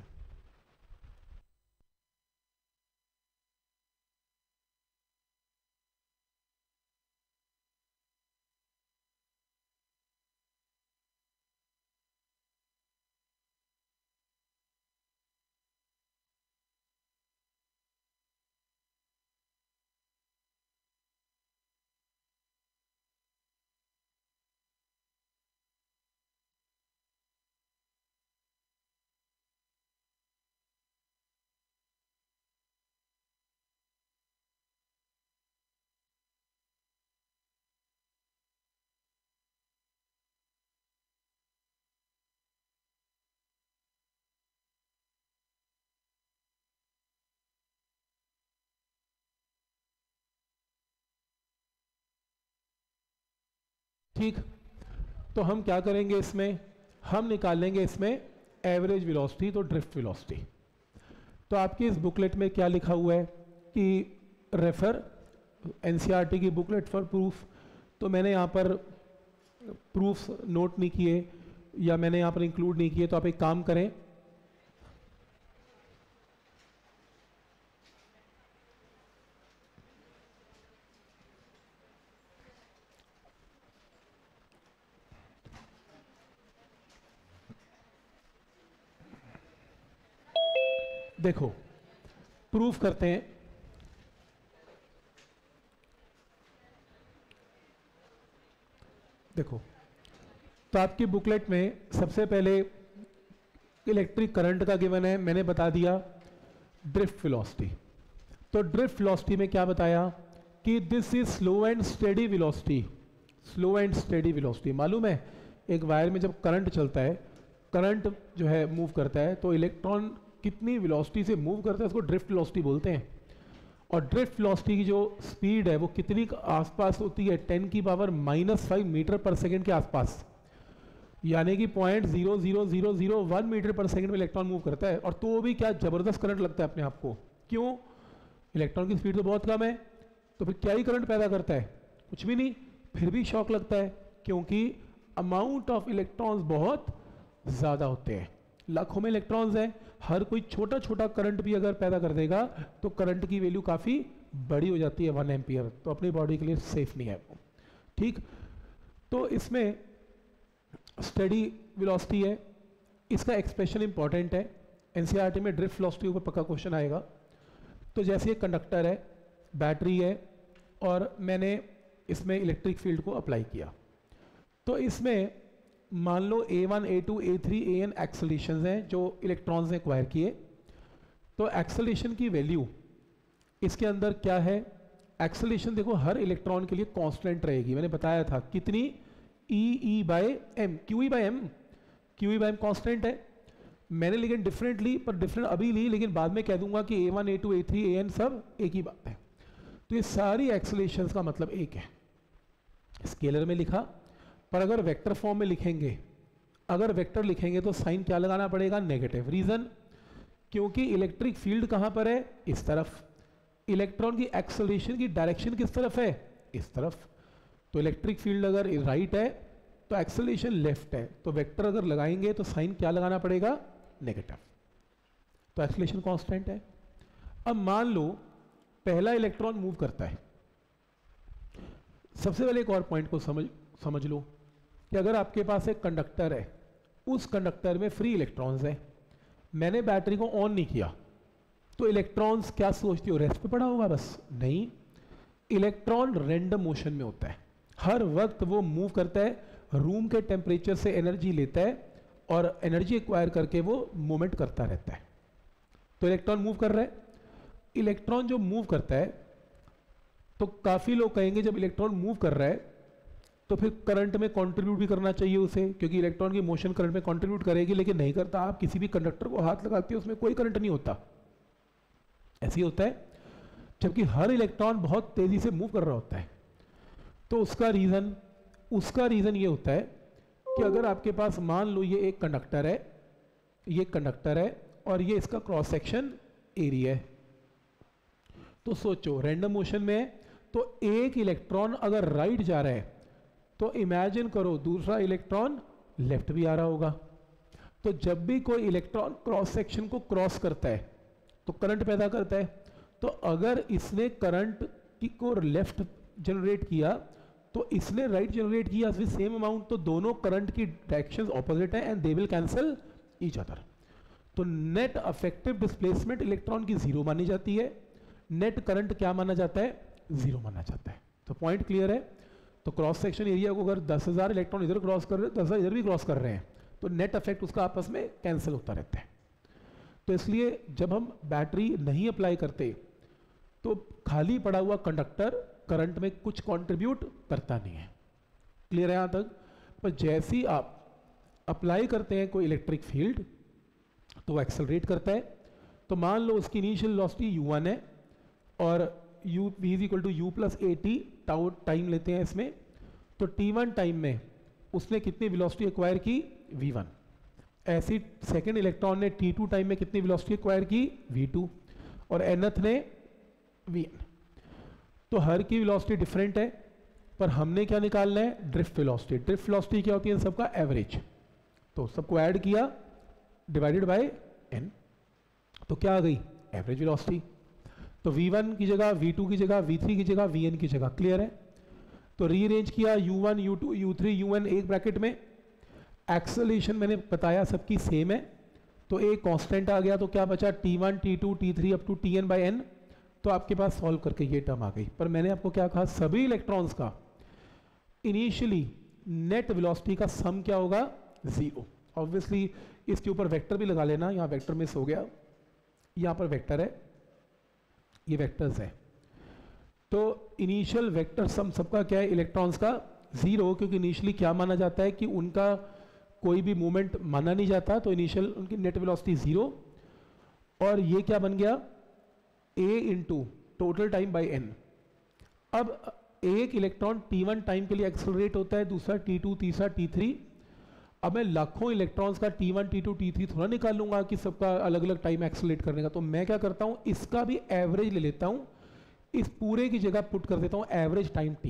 ठीक, तो हम क्या करेंगे इसमें, हम निकालेंगे इसमें एवरेज वेलोसिटी, तो ड्रिफ्ट वेलोसिटी। तो आपकी इस बुकलेट में क्या लिखा हुआ है कि रेफर एनसीईआरटी की बुकलेट फॉर प्रूफ। तो मैंने यहाँ पर प्रूफ नोट नहीं किए या मैंने यहाँ पर इंक्लूड नहीं किए, तो आप एक काम करें, देखो प्रूफ करते हैं। देखो तो आपकी बुकलेट में सबसे पहले इलेक्ट्रिक करंट का गिवन है, मैंने बता दिया ड्रिफ्ट वेलोसिटी। तो ड्रिफ्ट वेलोसिटी में क्या बताया कि this is slow and steady velocity. Slow and steady velocity मालूम है, एक वायर में जब करंट चलता है, करंट जो है मूव करता है, तो इलेक्ट्रॉन कितनी वेलोसिटी से मूव करता है उसको ड्रिफ्ट वेलोसिटी बोलते हैं। और ड्रिफ्ट वेलोसिटी की जो स्पीड है वो कितनी आसपास होती है, टेन की पावर माइनस फाइव मीटर पर सेकेंड के आसपास, यानी कि point zero zero zero zero one metre पर सेकेंड में इलेक्ट्रॉन मूव करता है। और तो भी क्या जबरदस्त करंट लगता है अपने आप को, क्यों? इलेक्ट्रॉन की स्पीड तो बहुत कम है, तो फिर क्या ही करंट पैदा करता है, कुछ भी नहीं, फिर भी शॉक लगता है, क्योंकि अमाउंट ऑफ इलेक्ट्रॉन्स बहुत ज़्यादा होते हैं। लाखों में इलेक्ट्रॉन्स हैं, हर कोई छोटा छोटा करंट भी अगर पैदा कर देगा तो करंट की वैल्यू काफ़ी बड़ी हो जाती है, वन एम्पियर, तो अपनी बॉडी के लिए सेफ नहीं है वो। ठीक, तो इसमें स्टेडी वेलोसिटी है, इसका एक्सप्रेशन इंपॉर्टेंट है, एनसीईआरटी में ड्रिफ्ट वेलोसिटी ऊपर पक्का क्वेश्चन आएगा। तो जैसे एक कंडक्टर है, बैटरी है, और मैंने इसमें इलेक्ट्रिक फील्ड को अप्लाई किया, तो इसमें मान लो A one, A two, A three, A N accelerations हैं जो इलेक्ट्रॉन्स ने एक्वायर किए। तो एक्सेलरेशन की वैल्यू इसके अंदर क्या है, एक्सेलरेशन देखो हर इलेक्ट्रॉन के लिए कांस्टेंट रहेगी, मैंने बताया था कितनी, E E by M, Q E by M, Q E by M constant है। मैंने लेकिन डिफरेंटली पर डिफरेंट अभी ली, लेकिन बाद में कह दूंगा कि A one, A two, A three, A N सब एक ही बात है। तो ये सारी एक्सेलरेशंस का मतलब एक है, स्केलर में लिखा, पर अगर वेक्टर फॉर्म में लिखेंगे, अगर वेक्टर लिखेंगे तो साइन क्या लगाना पड़ेगा, नेगेटिव। रीजन क्योंकि इलेक्ट्रिक फील्ड कहां पर है, इस तरफ। इलेक्ट्रॉन की एक्सेलरेशन की डायरेक्शन किस तरफ है, इस तरफ। तो इलेक्ट्रिक फील्ड अगर राइट है तो एक्सेलरेशन लेफ्ट है, तो वेक्टर अगर लगाएंगे तो साइन क्या लगाना पड़ेगा, नेगेटिव। तो एक्सेलरेशन कांस्टेंट है। अब मान लो पहला इलेक्ट्रॉन मूव करता है। सबसे पहले एक और पॉइंट को समझ समझ लो कि अगर आपके पास एक कंडक्टर है, उस कंडक्टर में फ्री इलेक्ट्रॉन्स हैं, मैंने बैटरी को ऑन नहीं किया, तो इलेक्ट्रॉन्स क्या सोचते हो, रेस्ट पे पड़ा होगा बस? नहीं, इलेक्ट्रॉन रैंडम मोशन में होता है। हर वक्त वो मूव करता है, रूम के टेम्परेचर से एनर्जी लेता है और एनर्जी एक्वायर करके वो मूवमेंट करता रहता है। तो इलेक्ट्रॉन मूव कर रहा है। इलेक्ट्रॉन जो मूव करता है, तो काफी लोग कहेंगे जब इलेक्ट्रॉन मूव कर रहा है तो फिर करंट में कंट्रीब्यूट भी करना चाहिए उसे, क्योंकि इलेक्ट्रॉन की मोशन करंट में कंट्रीब्यूट करेगी, लेकिन नहीं करता। आप किसी भी कंडक्टर को हाथ लगाते हो उसमें कोई करंट नहीं होता, ऐसे ही होता है, जबकि हर इलेक्ट्रॉन बहुत तेजी से मूव कर रहा होता है। तो उसका रीजन उसका रीजन ये होता है कि अगर आपके पास मान लो ये एक कंडक्टर है, ये कंडक्टर है और ये इसका क्रॉस सेक्शन एरिया है, तो सोचो रैंडम मोशन में है, तो एक इलेक्ट्रॉन अगर राइट जा रहा है तो इमेजिन करो दूसरा इलेक्ट्रॉन लेफ्ट भी आ रहा होगा। तो जब भी कोई इलेक्ट्रॉन क्रॉस सेक्शन को क्रॉस करता है तो करंट पैदा करता है। तो अगर इसने करंट की को लेफ्ट जनरेट किया तो इसने राइट जनरेट किया विद सेम अमाउंट, तो दोनों करंट की डायरेक्शंस ऑपोजिट है and they will cancel each other. तो नेट अफेक्टिव डिस्प्लेसमेंट इलेक्ट्रॉन की जीरो मानी जाती है, नेट करंट क्या माना जाता है, जीरो माना जाता है। तो पॉइंट क्लियर है। तो क्रॉस सेक्शन एरिया को अगर दस हजार इलेक्ट्रॉन इधर क्रॉस कर रहे हैं, दस हजार इधर भी क्रॉस कर रहे हैं, तो नेट अफेक्ट उसका आपस में कैंसिल होता रहता है। तो इसलिए जब हम बैटरी नहीं अप्लाई करते तो खाली पड़ा हुआ कंडक्टर करंट में कुछ कंट्रीब्यूट करता नहीं है। क्लियर है यहां तक? पर जैसे ही आप अप्लाई करते हैं कोई इलेक्ट्रिक फील्ड तो वो एक्सेलरेट करता है। तो मान लो उसकी इनिशियल वेलोसिटी यू वन है और u v is equal to U plus A T tau time लेते हैं इसमें, तो टी वन टाइम में उसने कितनी वेलोसिटी एक्वायर की, वी वन। ऐसी सेकेंड इलेक्ट्रॉन ने टी टू टाइम में कितनी वेलोसिटी एक्वायर की, वी टू, और एनथ ने वी एन। तो हर की वेलोसिटी डिफरेंट है, पर हमने क्या निकालना है, ड्रिफ्ट वेलोसिटी। ड्रिफ्ट वेलोसिटी क्या होती है, सबका एवरेज। तो सबको ऐड किया डिवाइडेड बाय एन, तो क्या आ गई, एवरेज वेलोसिटी। तो वी वन की जगह वी टू की जगह वी थ्री की जगह वी एन की जगह। क्लियर है? तो रीअरेंज किया U one U two U three U N एक ब्रैकेट में। एक्सेलरेशन मैंने बताया सबकी सेम है, तो एक कांस्टेंट आ गया, तो क्या बचा, T one T two T three up to T N by N. तो आपके पास सॉल्व करके ये टर्म आ गई। पर मैंने आपको क्या कहा, सभी इलेक्ट्रॉन्स का इनिशियली नेट वेलोसिटी का सम क्या होगा, जीरो। ऑब्वियसली इसके ऊपर वेक्टर भी लगा लेना, यहाँ वेक्टर मिस हो गया, यहाँ पर वेक्टर है, ये वेक्टर्स है। तो इनिशियल वेक्टर सम सबका क्या है, इलेक्ट्रॉन्स का जीरो, क्योंकि इनिशियली क्या माना जाता है कि उनका कोई भी मूवमेंट माना नहीं जाता, तो इनिशियल उनकी नेट वेलोसिटी जीरो। और ये क्या बन गया, A into total time by N. अब एक इलेक्ट्रॉन टी वन टाइम के लिए एक्सेलरेट होता है, दूसरा टी टू, तीसरा टी थ्री। अब मैं लाखों इलेक्ट्रॉन्स का T one T two T three थोड़ा निकाल लूंगा कि सबका अलग अलग टाइम एक्सेलरेट करने का। तो मैं क्या करता हूं, इसका भी एवरेज ले लेता हूं, इस पूरे की जगह पुट कर देता हूं एवरेज टाइम टी।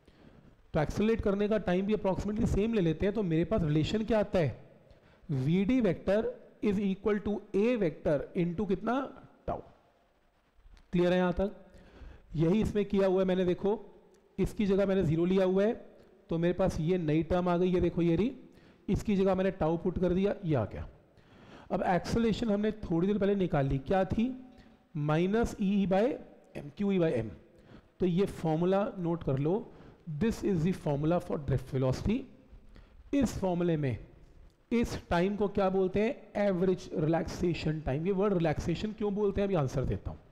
तो एक्सेलरेट करने का टाइम भी अप्रॉक्सीमेटली सेम ले लेते हैं। तो मेरे पास रिलेशन क्या आता है, V D vector is equal to A vector into कितना, टाउ। क्लियर है यहां तक? यही इसमें किया हुआ है मैंने। देखो इसकी जगह मैंने जीरो लिया हुआ है, तो मेरे पास ये नई टर्म आ गई, ये देखो ये रही। इसकी जगह मैंने टाउ पुट कर दिया, ये आ गया। अब एक्सेलरेशन हमने थोड़ी देर पहले निकाल ली, क्या थी, minus E by M, Q E by M. तो ये फॉर्मूला नोट कर लो, this is the formula for drift velocity. इस फॉर्मूले में इस टाइम को क्या बोलते हैं, एवरेज रिलैक्सेशन टाइम। ये वर्ड रिलैक्सेशन क्यों बोलते हैं, अभी आंसर देता हूं।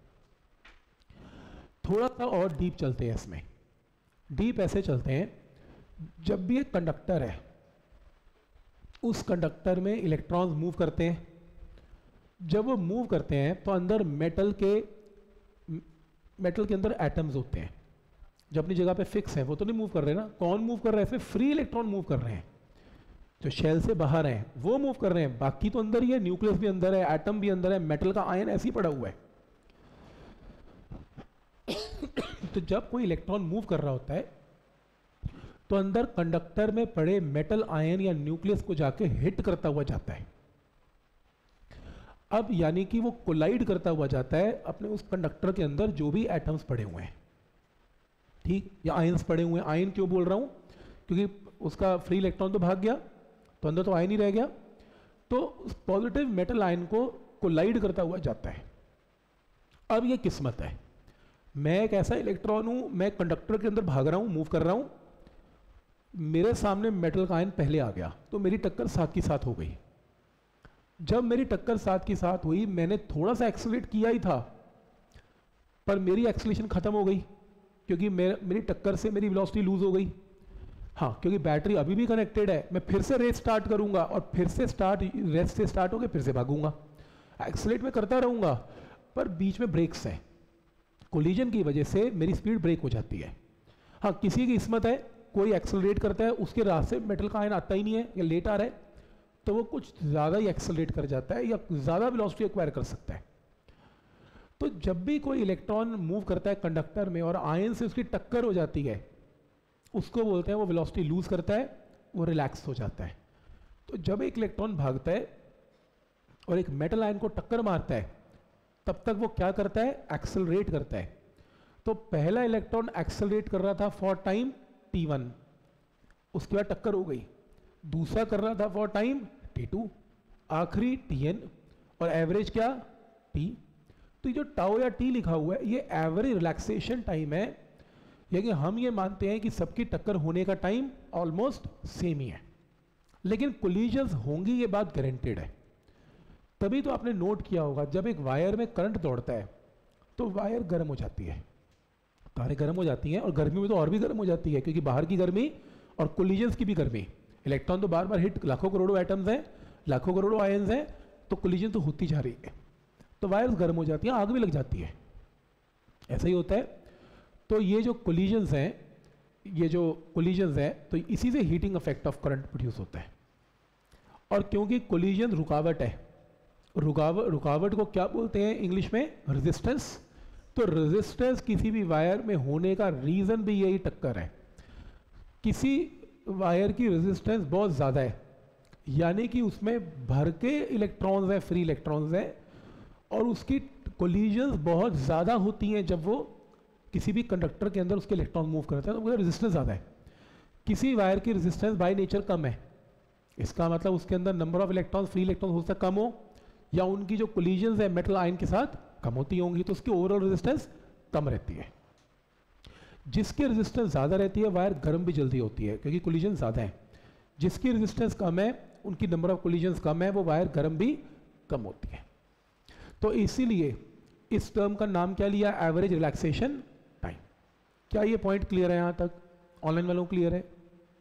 थोड़ा सा और डीप चलते हैं इसमें। डीप ऐसे चलते हैं, जब भी एक कंडक्टर है, उस कंडक्टर में इलेक्ट्रॉन्स मूव करते हैं। जब वो मूव करते हैं तो अंदर मेटल के मेटल के अंदर एटम्स होते हैं, जो अपनी जगह पे फिक्स है, वो तो नहीं मूव कर रहे ना। कौन मूव कर रहा है, इसमें फ्री इलेक्ट्रॉन मूव कर रहे हैं। जो शेल से बाहर हैं वो मूव कर रहे हैं, बाकी तो अंदर ही है, न्यूक्लियस भी अंदर है, एटम भी अंदर है, मेटल का आयन ऐसे ही पड़ा हुआ है। तो जब कोई इलेक्ट्रॉन मूव कर रहा होता है तो अंदर कंडक्टर में पड़े मेटल आयन या न्यूक्लियस को जाके हिट करता हुआ जाता है। अब यानी कि वो कोलाइड करता हुआ जाता है अपने उस कंडक्टर के अंदर जो भी एटम्स पड़े हुए हैं, ठीक, या आयन्स पड़े हुए हैं। आयन क्यों बोल रहा हूं? क्योंकि उसका फ्री इलेक्ट्रॉन तो भाग गया तो अंदर तो आयन ही रह गया, तो उस पॉजिटिव मेटल आयन को कोलाइड करता हुआ जाता है। अब ये किस्मत है, मैं एक ऐसा इलेक्ट्रॉन हूं, मैं कंडक्टर के अंदर भाग रहा हूं, मूव कर रहा हूं, मेरे सामने मेटल का आयन पहले आ गया तो मेरी टक्कर साथ की साथ हो गई। जब मेरी टक्कर साथ की साथ हुई, मैंने थोड़ा सा एक्सेलरेट किया ही था पर मेरी एक्सेलरेशन खत्म हो गई क्योंकि मेर, मेरी टक्कर से मेरी वेलोसिटी लूज हो गई। हाँ, क्योंकि बैटरी अभी भी कनेक्टेड है, मैं फिर से रेस स्टार्ट करूंगा और फिर से स्टार्ट रेस से स्टार्ट होकर फिर से भागूंगा, एक्सेलरेट में करता रहूंगा, पर बीच में ब्रेक्स हैं, कोलिजन की वजह से मेरी स्पीड ब्रेक हो जाती है। हाँ, किसी की किस्मत है, कोई एक्सेलरेट करता है, उसके रास्ते मेटल का आयन आता ही नहीं है या लेट आ रहा है, तो वो कुछ ज़्यादा ही एक्सेलरेट कर जाता है या ज़्यादा वेलोसिटी एक्वायर कर सकता है। तो जब भी कोई इलेक्ट्रॉन मूव करता है कंडक्टर में और आयन से उसकी टक्कर हो जाती है, उसको बोलते हैं वो वेलोसिटी लूज करता है, वो रिलैक्स हो जाता है। तो जब एक इलेक्ट्रॉन भागता है और एक मेटल आयन को टक्कर मारता है, तब तक वो क्या करता है? एक्सेलरेट करता है। तो पहला इलेक्ट्रॉन एक्सेलरेट कर रहा था फॉर टाइम टी वन, उसके बाद टक्कर हो गई। दूसरा कर रहा था फॉर टाइम टी टू, आखिरी टी एन, और एवरेज क्या? टी। तो ये जो टाउ या टी लिखा हुआ है ये एवरेज रिलैक्सेशन टाइम है, यानी हम ये मानते हैं कि सबकी टक्कर होने का टाइम ऑलमोस्ट सेम ही है, लेकिन कोलिजन्स होंगी ये बात गारंटेड है। तभी तो आपने नोट किया होगा जब एक वायर में करंट दौड़ता है तो वायर गर्म हो जाती है, तारें गर्म हो जाती हैं, और गर्मी में तो और भी गर्म हो जाती है क्योंकि बाहर की गर्मी और कोलिजन्स की भी गर्मी। इलेक्ट्रॉन तो बार बार हिट, लाखों करोड़ों एटम्स हैं, लाखों करोड़ों आयन्स हैं, तो कोलिजन तो होती जा रही है, तो वायर्स गर्म हो जाती हैं, आग भी लग जाती है, ऐसा ही होता है। तो ये जो कोलिजन्स हैं, ये जो कोलिजन्स हैं, तो इसी से heating effect of current produce होता है। और क्योंकि कोलिजन रुकावट है, रुकावट रुकावट को क्या बोलते हैं इंग्लिश में? रेजिस्टेंस। तो रेजिस्टेंस किसी भी वायर में होने का रीज़न भी यही टक्कर है। किसी वायर की रेजिस्टेंस बहुत ज़्यादा है, यानी कि उसमें भर के इलेक्ट्रॉन्स हैं, फ्री इलेक्ट्रॉन्स हैं, और उसकी कोलिजन्स बहुत ज़्यादा होती हैं जब वो किसी भी कंडक्टर के अंदर उसके इलेक्ट्रॉन मूव करते हैं, तो उसका रेजिस्टेंस ज़्यादा है। किसी वायर की रेजिस्टेंस बाय नेचर कम है, इसका मतलब उसके अंदर number of electrons, free electrons हो सकता कम हो, या उनकी जो कोलिजन्स है मेटल आयन के साथ कम होती होंगी, तो उसकी ओवरऑल रेजिस्टेंस कम रहती है। जिसकी रेजिस्टेंस ज़्यादा रहती है वायर गर्म भी जल्दी होती है क्योंकि कोलिजन ज़्यादा है। जिसकी रेजिस्टेंस कम है, उनकी नंबर ऑफ कोलिजन्स कम है, वो वायर गर्म भी कम होती है। तो इसीलिए इस टर्म का नाम क्या लिया? Average relaxation time. क्या ये पॉइंट क्लियर है? यहाँ तक ऑनलाइन वालों क्लियर है?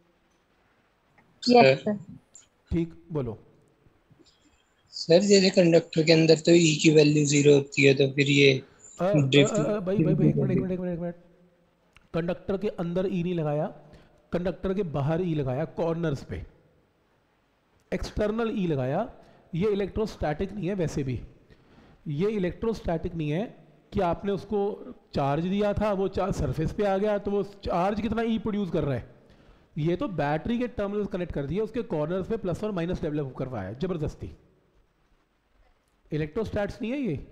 Yes sir. ठीक, बोलो सर। जैसे कंडक्टर के अंदर तो ई की वैल्यू जीरो होती है, तो फिर ये ड्रिफ्ट। भाई भाई भाई एक मिनट एक मिनट एक मिनट एक मिनट कंडक्टर के अंदर ई नहीं लगाया, कंडक्टर के बाहर ई लगाया, कॉर्नर्स पे एक्सटर्नल ई लगाया। ये इलेक्ट्रोस्टैटिक नहीं है, वैसे भी ये इलेक्ट्रोस्टैटिक नहीं है कि आपने उसको चार्ज दिया था, वो चार्ज सरफेस पे आ गया तो वो चार्ज कितना ई प्रोड्यूस कर रहा है। ये तो बैटरी के टर्मिनल्स कनेक्ट कर दिए, उसके कॉर्नर्स पे प्लस और माइनस डेवलप करवाया जबरदस्ती। इलेक्ट्रोस्टैट्स नहीं है ये।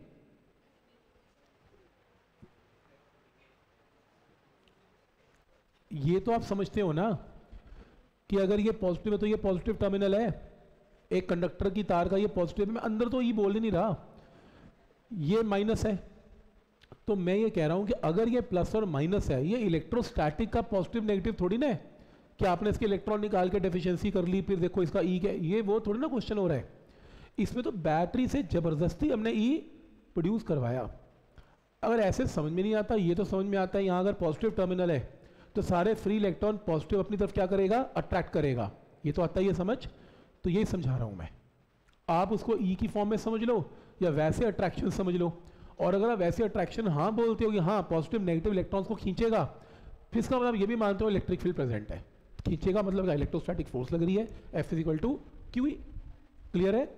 ये तो आप समझते हो ना कि अगर ये पॉजिटिव है तो ये पॉजिटिव टर्मिनल है, एक कंडक्टर की तार का ये पॉजिटिव है, मैं अंदर तो ये बोल ही नहीं रहा, ये माइनस है। तो मैं ये कह रहा हूं कि अगर ये प्लस और माइनस है, ये इलेक्ट्रोस्टैटिक का पॉजिटिव नेगेटिव थोड़ी ना है कि आपने इसके इलेक्ट्रॉन निकाल के डेफिशिएंसी कर ली फिर देखो इसका ई क्या, ये वो थोड़ी ना क्वेश्चन हो रहा है। इसमें तो बैटरी से जबरदस्ती हमने ई प्रोड्यूस करवाया। अगर ऐसे समझ में नहीं आता, ये तो समझ में आता है, यहाँ अगर पॉजिटिव टर्मिनल है तो सारे फ्री इलेक्ट्रॉन पॉजिटिव अपनी तरफ क्या करेगा? अट्रैक्ट करेगा। ये तो आता ही है समझ, तो यही समझा रहा हूं मैं। आप उसको ई की फॉर्म में समझ लो या वैसे अट्रैक्शन समझ लो, और अगर आप वैसे अट्रैक्शन हाँ बोलते हो कि हाँ पॉजिटिव नेगेटिव इलेक्ट्रॉन्स को खींचेगा, फिर इसका मतलब ये भी मानते हो इलेक्ट्रिक फील्ड प्रेजेंट है। खींचेगा मतलब क्या, इलेक्ट्रोस्टैटिक फोर्स लग रही है, F is equal to Q E. Clear है?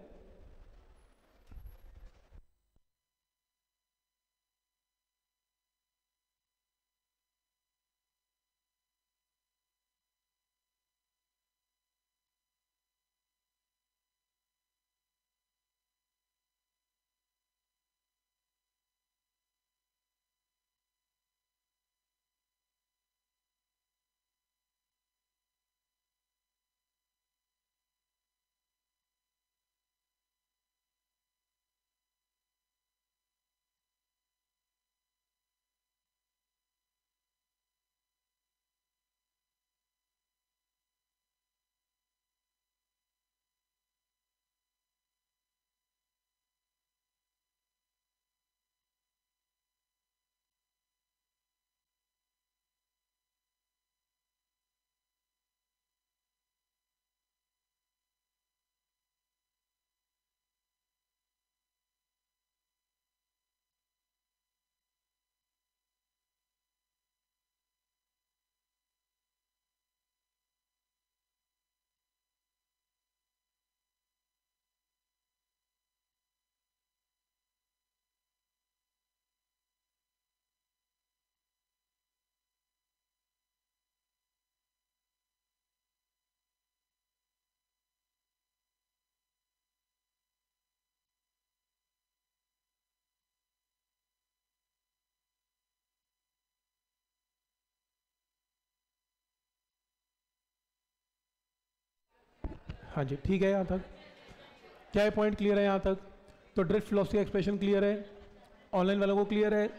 हाँ जी, ठीक है यहाँ तक। क्या ये पॉइंट क्लियर है यहाँ तक? तो ड्रिफ्ट वेलोसिटी एक्सप्रेशन क्लियर है? ऑनलाइन वालों को क्लियर है?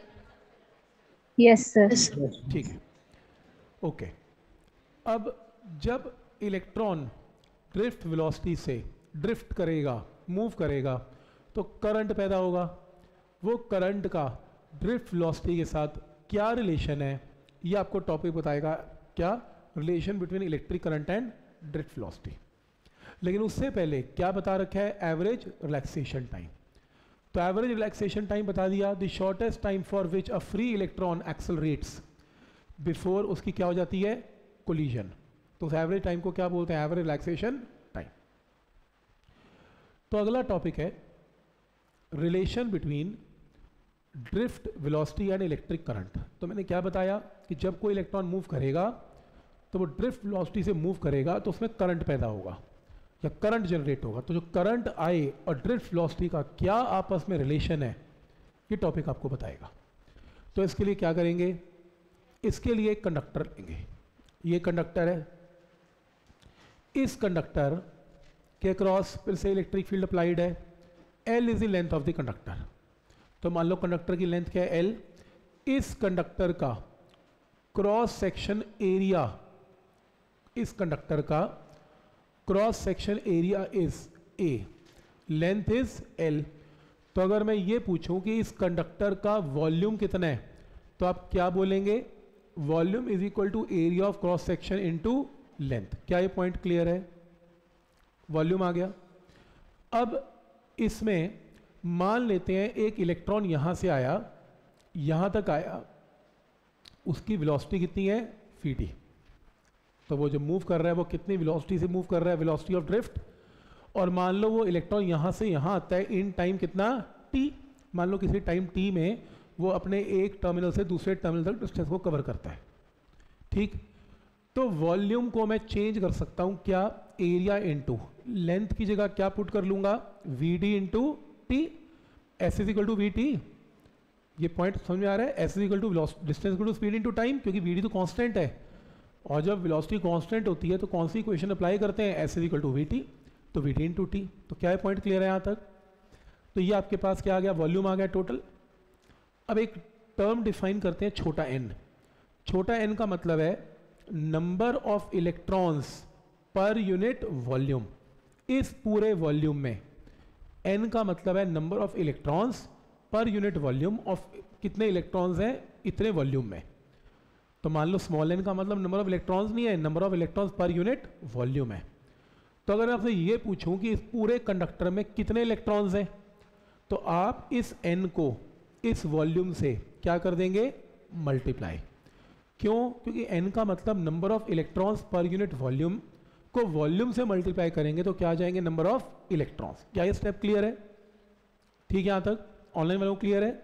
Yes sir. ठीक है, ओके। अब जब इलेक्ट्रॉन ड्रिफ्ट वेलोसिटी से ड्रिफ्ट करेगा, मूव करेगा, तो करंट पैदा होगा। वो करंट का ड्रिफ्ट वेलोसिटी के साथ क्या रिलेशन है, ये आपको टॉपिक बताएगा। क्या relation between electric current and drift velocity. लेकिन उससे पहले क्या बता रखा है? Average relaxation time. तो एवरेज रिलैक्सेशन टाइम बता दिया, the shortest time for which a free electron accelerates before उसकी क्या हो जाती है? कोलिजन। तो उस एवरेज टाइम को क्या बोलते हैं? Average relaxation time. तो अगला टॉपिक है relation between drift velocity and electric current. तो मैंने क्या बताया कि जब कोई इलेक्ट्रॉन मूव करेगा तो वो ड्रिफ्ट वेलोसिटी से मूव करेगा तो उसमें करंट पैदा होगा या करंट जनरेट होगा। तो जो करंट आए और ड्रिफ्ट वेलोसिटी का क्या आपस में रिलेशन है, ये टॉपिक आपको बताएगा। तो इसके लिए क्या करेंगे? इसके लिए एक कंडक्टर लेंगे। ये कंडक्टर है, इस कंडक्टर के क्रॉस फिर से इलेक्ट्रिक फील्ड अप्लाइड है। L is the length of the conductor. तो मान लो कंडक्टर की लेंथ क्या है? एल। इस कंडक्टर का क्रॉस सेक्शन एरिया, इस कंडक्टर का cross section area is A, length is L. तो अगर मैं ये पूछूं कि इस कंडक्टर का वॉल्यूम कितना है, तो आप क्या बोलेंगे? Volume is equal to area of cross section into length. क्या ये पॉइंट क्लियर है? वॉल्यूम आ गया। अब इसमें मान लेते हैं एक इलेक्ट्रॉन यहां से आया, यहां तक आया, उसकी वेलोसिटी कितनी है? V T. तो वो जो मूव कर रहा है वो कितनी वेलोसिटी से मूव कर रहा है? Velocity of drift. और मान लो वो इलेक्ट्रॉन यहाँ से यहाँ आता है इन टाइम कितना? टी। मान लो किसी टाइम टी में वो अपने एक टर्मिनल से दूसरे टर्मिनल तक डिस्टेंस को कवर करता है, ठीक। तो वॉल्यूम को मैं चेंज कर सकता हूँ क्या? एरिया इंटू लेंथ की जगह क्या पुट कर लूँगा? V D into T. S is equal to V T. ये पॉइंट समझ में आ रहा है? S is equal to distance equal to speed into time, क्योंकि वी डी तो कॉन्स्टेंट है और जब वेलोसिटी कांस्टेंट होती है तो कौन सी इक्वेशन अप्लाई करते हैं? S is equal to V T. तो वी टी इंटू टी। तो क्या है पॉइंट क्लियर है यहाँ तक? तो ये आपके पास क्या आ गया? वॉल्यूम आ गया टोटल। अब एक टर्म डिफाइन करते हैं छोटा एन। छोटा एन का मतलब है नंबर ऑफ इलेक्ट्रॉन्स पर यूनिट वॉल्यूम। इस पूरे वॉल्यूम में एन का मतलब है नंबर ऑफ इलेक्ट्रॉन्स पर यूनिट वॉल्यूम ऑफ कितने इलेक्ट्रॉन्स हैं इतने वॉल्यूम में। तो मान लो स्मॉल एन का मतलब नंबर ऑफ इलेक्ट्रॉन्स नहीं है, नंबर ऑफ इलेक्ट्रॉन्स पर यूनिट वॉल्यूम है। तो अगर आपसे ये पूछूं कि इस पूरे कंडक्टर में कितने इलेक्ट्रॉन्स हैं, तो आप इस एन को इस वॉल्यूम से क्या कर देंगे? मल्टीप्लाई। क्यों? क्योंकि एन का मतलब नंबर ऑफ इलेक्ट्रॉन्स पर यूनिट वॉल्यूम को वॉल्यूम से मल्टीप्लाई करेंगे तो क्या आ जाएंगे? Number of electrons. क्या ये स्टेप क्लियर है? ठीक है, यहाँ तक ऑनलाइन वालों को क्लियर है?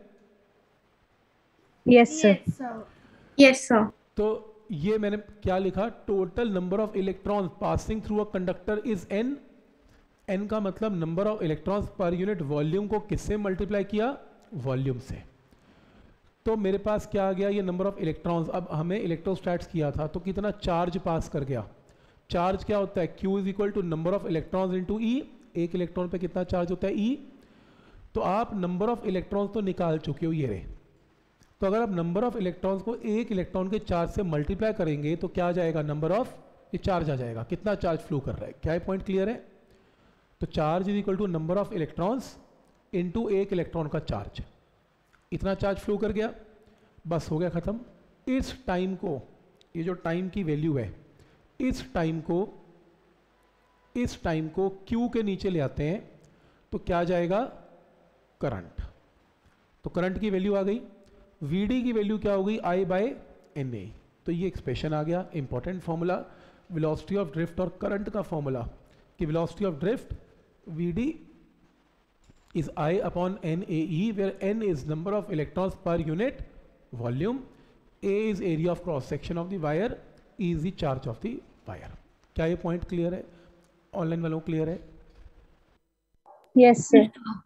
Yes, sir. Yes, sir. Yes, sir. तो ये मैंने क्या लिखा? Total number of electrons passing through a conductor is N. N का मतलब नंबर ऑफ इलेक्ट्रॉन्स पर यूनिट वॉल्यूम को किससे मल्टीप्लाई किया? वॉल्यूम से। तो मेरे पास क्या आ गया? ये नंबर ऑफ इलेक्ट्रॉन्स। अब हमें इलेक्ट्रोस्टैट्स किया था तो कितना चार्ज पास कर गया? चार्ज क्या होता है? Q is equal to number of electrons into E। एक इलेक्ट्रॉन पे कितना चार्ज होता है? E। तो आप नंबर ऑफ इलेक्ट्रॉन्स तो निकाल चुके हो, ये रहे। तो अगर आप नंबर ऑफ इलेक्ट्रॉन्स को एक इलेक्ट्रॉन के चार्ज से मल्टीप्लाई करेंगे तो क्या आ जाएगा? नंबर ऑफ ये चार्ज आ जाएगा, कितना चार्ज फ्लो कर रहा है। क्या ये पॉइंट क्लियर है? तो charge is equal to number of electrons into एक इलेक्ट्रॉन का चार्ज। इतना चार्ज फ्लो कर गया, बस हो गया ख़त्म। इस टाइम को, ये जो टाइम की वैल्यू है, इस टाइम को इस टाइम को Q के नीचे ले आते हैं तो क्या आ जाएगा? करंट। तो करंट की वैल्यू आ गई। V D की वैल्यू क्या हो गई? I by N A. तो ये एक्सप्रेशन आ गया, important formula velocity of drift और करंट का फॉर्मूला कि velocity of drift V D is I upon N A E, where N is number of electrons per unit volume, A is area of cross section of the wire, E is the charge of the wire. क्या ये पॉइंट क्लियर है? ऑनलाइन वालों क्लियर है? Yes, sir.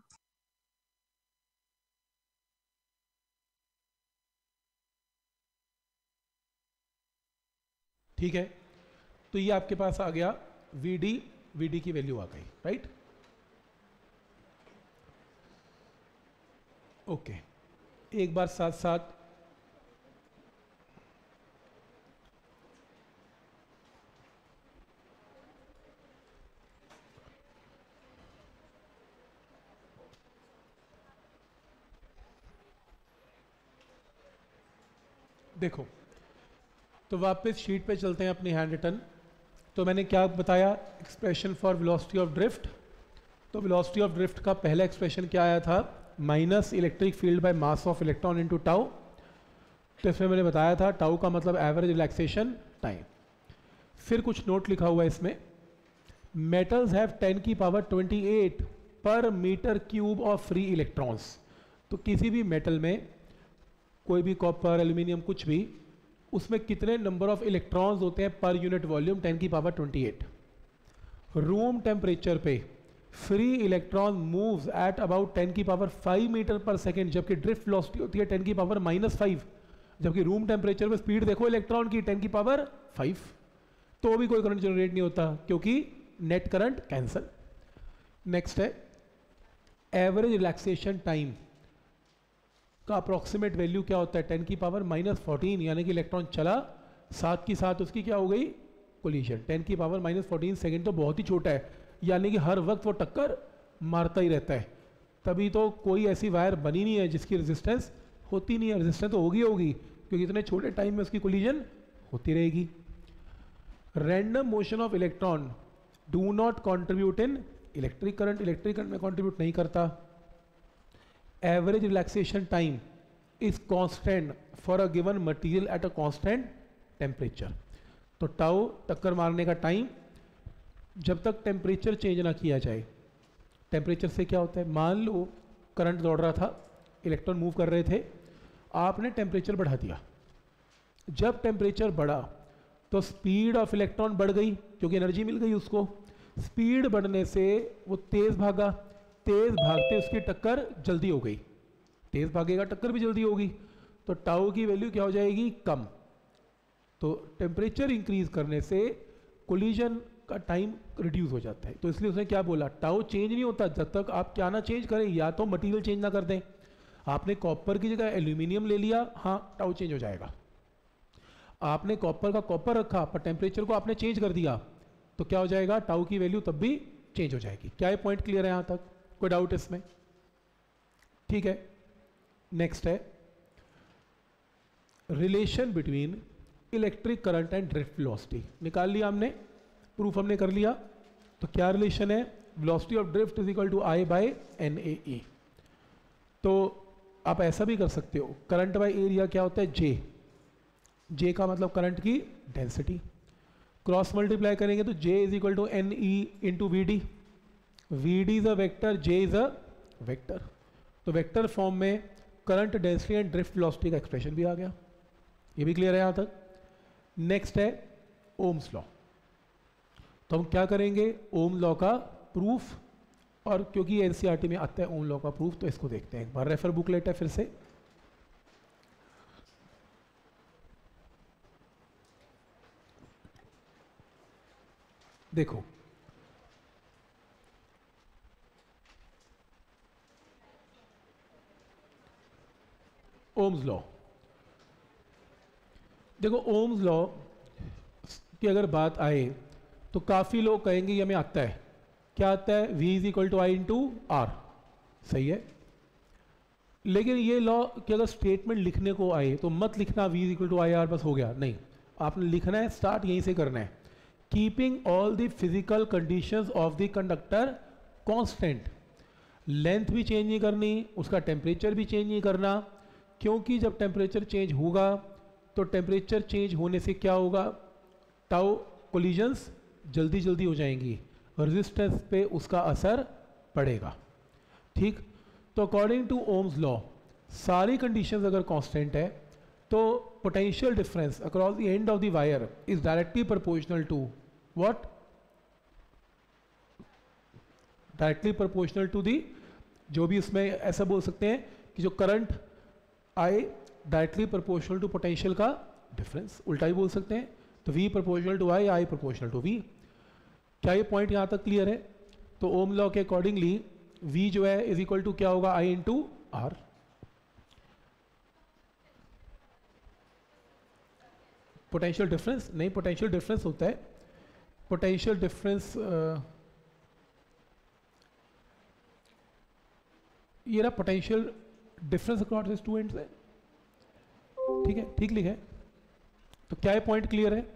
ठीक है, तो ये आपके पास आ गया V D, V D की वैल्यू आ गई, राइट? ओके, एक बार साथ साथ देखो, तो वापस शीट पे चलते हैं अपनी हैंड रिटन। तो मैंने क्या बताया? Expression for velocity of drift. तो वेलोसिटी ऑफ ड्रिफ्ट का पहला एक्सप्रेशन क्या आया था? Minus electric field by mass of electron into tau. तो इसमें मैंने बताया था टाउ का मतलब एवरेज रिलैक्सेशन टाइम। फिर कुछ नोट लिखा हुआ है इसमें, मेटल्स हैव टेन की पावर ट्वेंटी एट पर metre cube of free electrons. तो किसी भी मेटल में, कोई भी कॉपर, एल्यूमिनियम, कुछ भी, उसमें कितने नंबर ऑफ इलेक्ट्रॉन्स होते हैं पर यूनिट वॉल्यूम? टेन की power twenty eight. Room temperature पे free electron moves at about ten की पावर फाइव मीटर पर सेकेंड, जबकि ड्रिफ्ट वेलोसिटी होती है टेन की पावर माइनस फाइव। जबकि रूम टेम्परेचर पे स्पीड देखो इलेक्ट्रॉन की टेन की पावर फाइव, तो भी कोई करंट जनरेट नहीं होता क्योंकि नेट करंट कैंसल। नेक्स्ट है एवरेज रिलैक्सेशन टाइम का अप्रोक्सीमेट वैल्यू क्या होता है? टेन की पावर माइनस फोर्टीन, यानी कि इलेक्ट्रॉन चला, साथ की साथ उसकी क्या हो गई? कोलिजन। टेन की पावर माइनस फोर्टीन सेकेंड तो बहुत ही छोटा है, यानी कि हर वक्त वो टक्कर मारता ही रहता है। तभी तो कोई ऐसी वायर बनी नहीं है जिसकी रेजिस्टेंस होती नहीं है। रेजिस्टेंस तो होगी होगी क्योंकि इतने छोटे टाइम में उसकी कोलिजन होती रहेगी। Random motion of electron do not contribute in electric current, electric current में कॉन्ट्रीब्यूट नहीं करता। Average relaxation time is constant for a given material at a constant temperature. तो टाउ टक्कर मारने का टाइम जब तक टेम्परेचर चेंज ना किया जाए। टेम्परेचर से क्या होता है? मान लो करंट दौड़ रहा था, इलेक्ट्रॉन मूव कर रहे थे, आपने टेम्परेचर बढ़ा दिया। जब टेम्परेचर बढ़ा तो स्पीड ऑफ इलेक्ट्रॉन बढ़ गई क्योंकि एनर्जी मिल गई उसको। स्पीड बढ़ने से वो तेज भागा, तेज भागते उसकी टक्कर जल्दी हो गई। तेज भागेगा टक्कर भी जल्दी होगी, तो टाउ की वैल्यू क्या हो जाएगी? कम। तो टेम्परेचर इंक्रीज करने से कोलिजन का टाइम रिड्यूस हो जाता है। तो इसलिए उसने क्या बोला? टाउ चेंज नहीं होता जब तक आप क्या ना चेंज करें, या तो मटेरियल चेंज ना कर दें। आपने कॉपर की जगह एल्यूमिनियम ले लिया, हाँ टाउ चेंज हो जाएगा। आपने कॉपर का कॉपर रखा पर टेम्परेचर को आपने चेंज कर दिया तो क्या हो जाएगा? टाउ की वैल्यू तब भी चेंज हो जाएगी। क्या ये पॉइंट क्लियर है यहाँ तक? कोई डाउट इसमें? ठीक है, नेक्स्ट है relation between electric current and drift velocity. निकाल लिया हमने, प्रूफ हमने कर लिया। तो क्या रिलेशन है? Velocity of drift is equal to I by N A E. तो आप ऐसा भी कर सकते हो, करंट बाय एरिया क्या होता है? जे। जे का मतलब करंट की डेंसिटी, क्रॉस मल्टीप्लाई करेंगे तो J is equal to N E into V D, V D is a vector, J is a vector, तो वेक्टर फॉर्म में current density and drift velocity का एक्सप्रेशन भी आ गया। ये भी क्लियर है यहाँ तक। नेक्स्ट है ओम्स लॉ, तो हम क्या करेंगे, ओम लॉ का प्रूफ, और क्योंकि एनसीईआरटी में आता है ओम लॉ का प्रूफ तो इसको देखते हैं एक बार। रेफर बुकलेट है फिर से, देखो ओम्स लॉ, देखो ओम्स लॉ की अगर बात आए तो काफ़ी लोग कहेंगे ये हमें आता है, क्या आता है, v is equal to I into R, सही है। लेकिन ये लॉ की अगर स्टेटमेंट लिखने को आए तो मत लिखना v is equal to I R बस हो गया, नहीं, आपने लिखना है, स्टार्ट यहीं से करना है, keeping all the physical conditions of the conductor constant, length भी चेंज नहीं करनी, उसका टेम्परेचर भी चेंज नहीं करना, क्योंकि जब टेम्परेचर चेंज होगा तो टेम्परेचर चेंज होने से क्या होगा, टाउ कोलिजन्स जल्दी जल्दी हो जाएंगी, रेजिस्टेंस पे उसका असर पड़ेगा, ठीक। तो अकॉर्डिंग टू ओम्स लॉ सारी कंडीशंस अगर कांस्टेंट है तो potential difference across the end of the wire is directly proportional to what, directly proportional to the, जो भी उसमें ऐसा बोल सकते हैं कि जो करंट आए डायरेक्टली प्रोपोर्शनल टू पोटेंशियल का डिफरेंस, उल्टा ही बोल सकते हैं, तो V proportional to I, I proportional to V। क्या ये पॉइंट यहाँ तक क्लियर है? तो ओम लॉ के अकॉर्डिंगली V जो है इज इक्वल टू क्या होगा, I into R. Potential difference नहीं, पोटेंशियल डिफरेंस होता है, पोटेंशियल डिफरेंस ये रहा potential difference across this two ends है, ठीक है, ठीक लिखा है। तो क्या ये पॉइंट क्लियर है?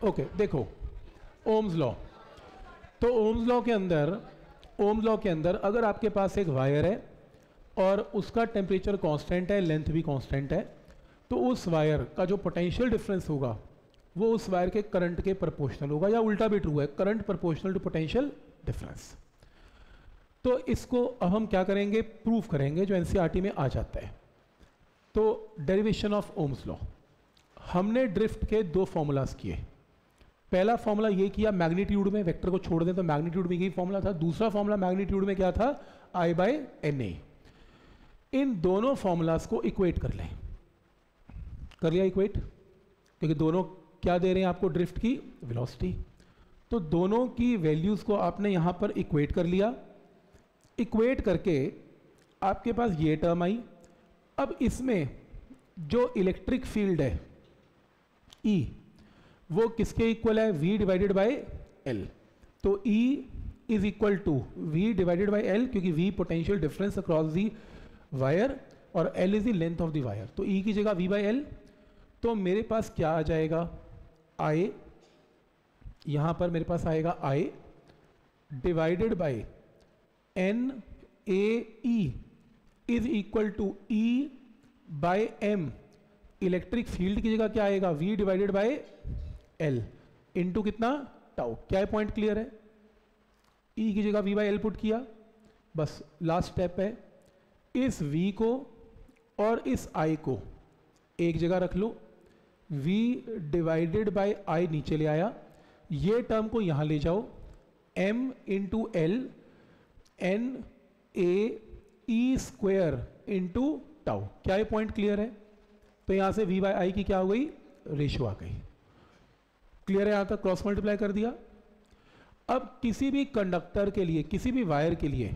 ओके देखो ओम्स लॉ, तो ओम्स लॉ के अंदर ओम्स लॉ के अंदर अगर आपके पास एक वायर है और उसका टेम्परेचर कांस्टेंट है, लेंथ भी कांस्टेंट है, तो उस वायर का जो पोटेंशियल डिफरेंस होगा वो उस वायर के करंट के प्रोपोर्शनल होगा, या उल्टा भी ट्रू है, current proportional to potential difference. तो इसको अब हम क्या करेंगे, प्रूफ करेंगे, जो एनसीईआरटी में आ जाता है। तो डेरिवेशन ऑफ ओम्स लॉ, हमने ड्रिफ्ट के दो फॉर्मूलाज किए। पहला फॉर्मूला ये किया मैग्नीट्यूड में, वेक्टर को छोड़ दें तो मैग्नीट्यूड में यही फॉर्मूला था। दूसरा फॉर्मूला मैग्नीट्यूड में क्या था, आई बाय एन ए। इन दोनों फॉर्मूलाज को इक्वेट कर लें, कर लिया इक्वेट, क्योंकि दोनों क्या दे रहे हैं आपको, ड्रिफ्ट की वेलोसिटी। तो दोनों की वैल्यूज़ को आपने यहाँ पर इक्वेट कर लिया। इक्वेट करके आपके पास ये टर्म आई। अब इसमें जो इलेक्ट्रिक फील्ड है E, वो किसके इक्वल है, V डिवाइडेड बाय L। तो E is equal to V divided by L, क्योंकि V potential difference across the wire और L is the length of the wire. तो E की जगह V बाय L, तो मेरे पास क्या आ जाएगा, I, यहाँ पर मेरे पास आएगा I divided by N A E is equal to E by M। Electric field की जगह क्या आएगा, V divided by L into कितना, टाउ। क्या है, पॉइंट क्लियर है। E की जगह V बाय L पुट किया, बस लास्ट स्टेप है, इस V को और इस I को एक जगह रख लो। V डिवाइडेड बाय I नीचे ले आया, ये टर्म को यहाँ ले जाओ, M into L N A E square into tau. क्या ये पॉइंट क्लियर है। तो यहाँ से V बाय आई की क्या हो गई, रेशियो आ गई। क्लियर है, यहाँ तक क्रॉस मल्टीप्लाई कर दिया। अब किसी भी कंडक्टर के लिए, किसी भी वायर के लिए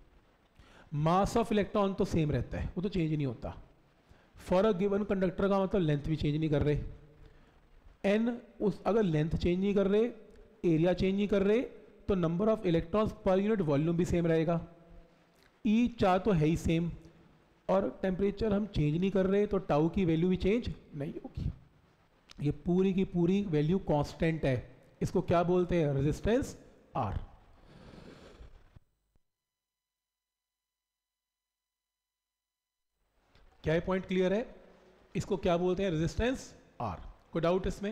मास ऑफ इलेक्ट्रॉन तो सेम रहता है, वो तो चेंज नहीं होता। फॉर अ गिवन कंडक्टर का मतलब लेंथ भी चेंज नहीं कर रहे, एन उस अगर लेंथ चेंज नहीं कर रहे, एरिया चेंज नहीं कर रहे, तो नंबर ऑफ इलेक्ट्रॉन्स पर यूनिट वॉल्यूम भी सेम रहेगा। ई चार तो है ही सेम, और टेम्परेचर हम चेंज नहीं कर रहे, तो टाउ की वैल्यू भी चेंज नहीं होगी। ये पूरी की पूरी वैल्यू कांस्टेंट है। इसको क्या बोलते हैं, रेजिस्टेंस आर। क्या ये पॉइंट क्लियर है। इसको क्या बोलते हैं, रेजिस्टेंस आर। कोई डाउट इसमें।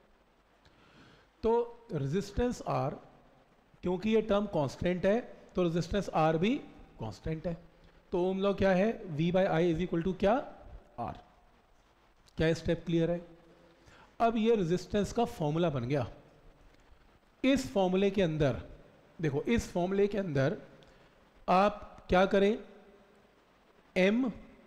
तो रेजिस्टेंस आर, क्योंकि ये टर्म कांस्टेंट है, तो रेजिस्टेंस आर भी कांस्टेंट है। तो ओम लॉ क्या है, V by I is equal to क्या, R। क्या स्टेप क्लियर है। अब ये रेजिस्टेंस का फॉर्मूला बन गया। इस फॉर्मूले के अंदर देखो, इस फॉर्मूले के अंदर आप क्या करें, M